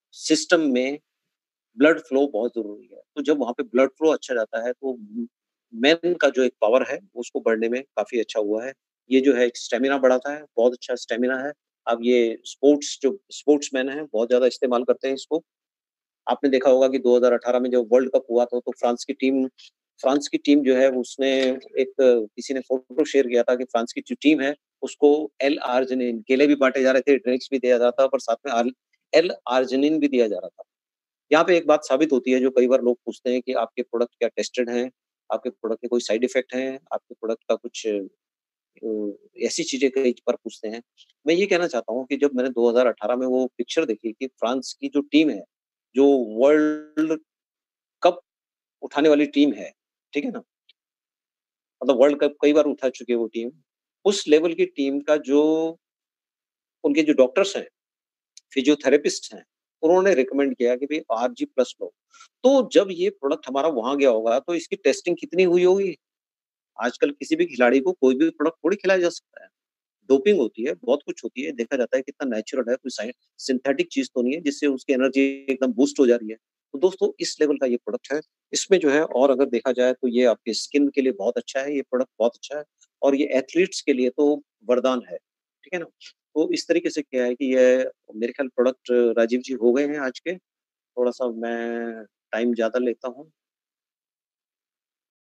सिस्टम में ब्लड फ्लो बहुत ज़रूरी है। तो जब वहाँ पे ब्लड फ्लो अच्छा जाता है तो मेन का जो एक पावर है उसको बढ़ने में काफ़ी अच्छा हुआ है। ये जो है एक स्टैमिना बढ़ाता है, बहुत अच्छा स्टैमिना है। अब ये स्पोर्ट्समैन हैं बहुत ज़्यादा इस्तेमाल करते हैं इसको। आपने देखा होगा कि 2018 में जब वर्ल्ड कप हुआ था तो फ्रांस की टीम जो है उसने एक किसी ने फ़ोटो शेयर किया था कि फ्रांस की जो टीम है उसको एल-आर्जिनिन केले भी बाँटे जा रहे थे, ड्रिंक्स भी दिया जा रहा था पर साथ में एल-आर्जिनिन भी दिया जा रहा था। यहाँ पे एक बात साबित होती है जो कई बार लोग पूछते हैं कि आपके प्रोडक्ट क्या टेस्टेड हैं? आपके प्रोडक्ट के कोई साइड इफ़ेक्ट हैं? आपके प्रोडक्ट का कुछ ऐसी चीज़ें कई बार पूछते हैं। मैं ये कहना चाहता हूँ कि जब मैंने 2018 में वो पिक्चर देखी कि फ्रांस की जो टीम है, जो वर्ल्ड कप उठाने वाली टीम है, ठीक है ना? मतलब वर्ल्ड कप कई बार उठा चुकी है वो टीम। उस लेवल की टीम का जो उनके जो डॉक्टर्स हैं, फिजियोथेरेपिस्ट हैं, उन्होंने रिकमेंड किया कि भई आरजी प्लस लो। तो जब ये प्रोडक्ट हमारा वहाँ गया होगा तो इसकी टेस्टिंग कितनी हुई होगी? आजकल किसी भी खिलाड़ी को कोई भी प्रोडक्ट थोड़ी खिलाया जा सकता है। डोपिंग होती है, बहुत कुछ होती है, देखा जाता है कितना नेचुरल है, कोई सिंथेटिक चीज़ तो नहीं है जिससे उसकी एनर्जी एकदम बूस्ट हो जा रही है। तो दोस्तों इस लेवल का ये प्रोडक्ट है। इसमें जो है और अगर देखा जाए तो ये आपकी स्किन के लिए बहुत अच्छा है, ये प्रोडक्ट बहुत अच्छा है और ये एथलीट्स के लिए तो वरदान है। ठीक है ना? तो इस तरीके से क्या है कि ये मेरे ख्याल प्रोडक्ट राजीव जी हो गए हैं आज के, थोड़ा-सा मैं टाइम ज़्यादा लेता हूँ।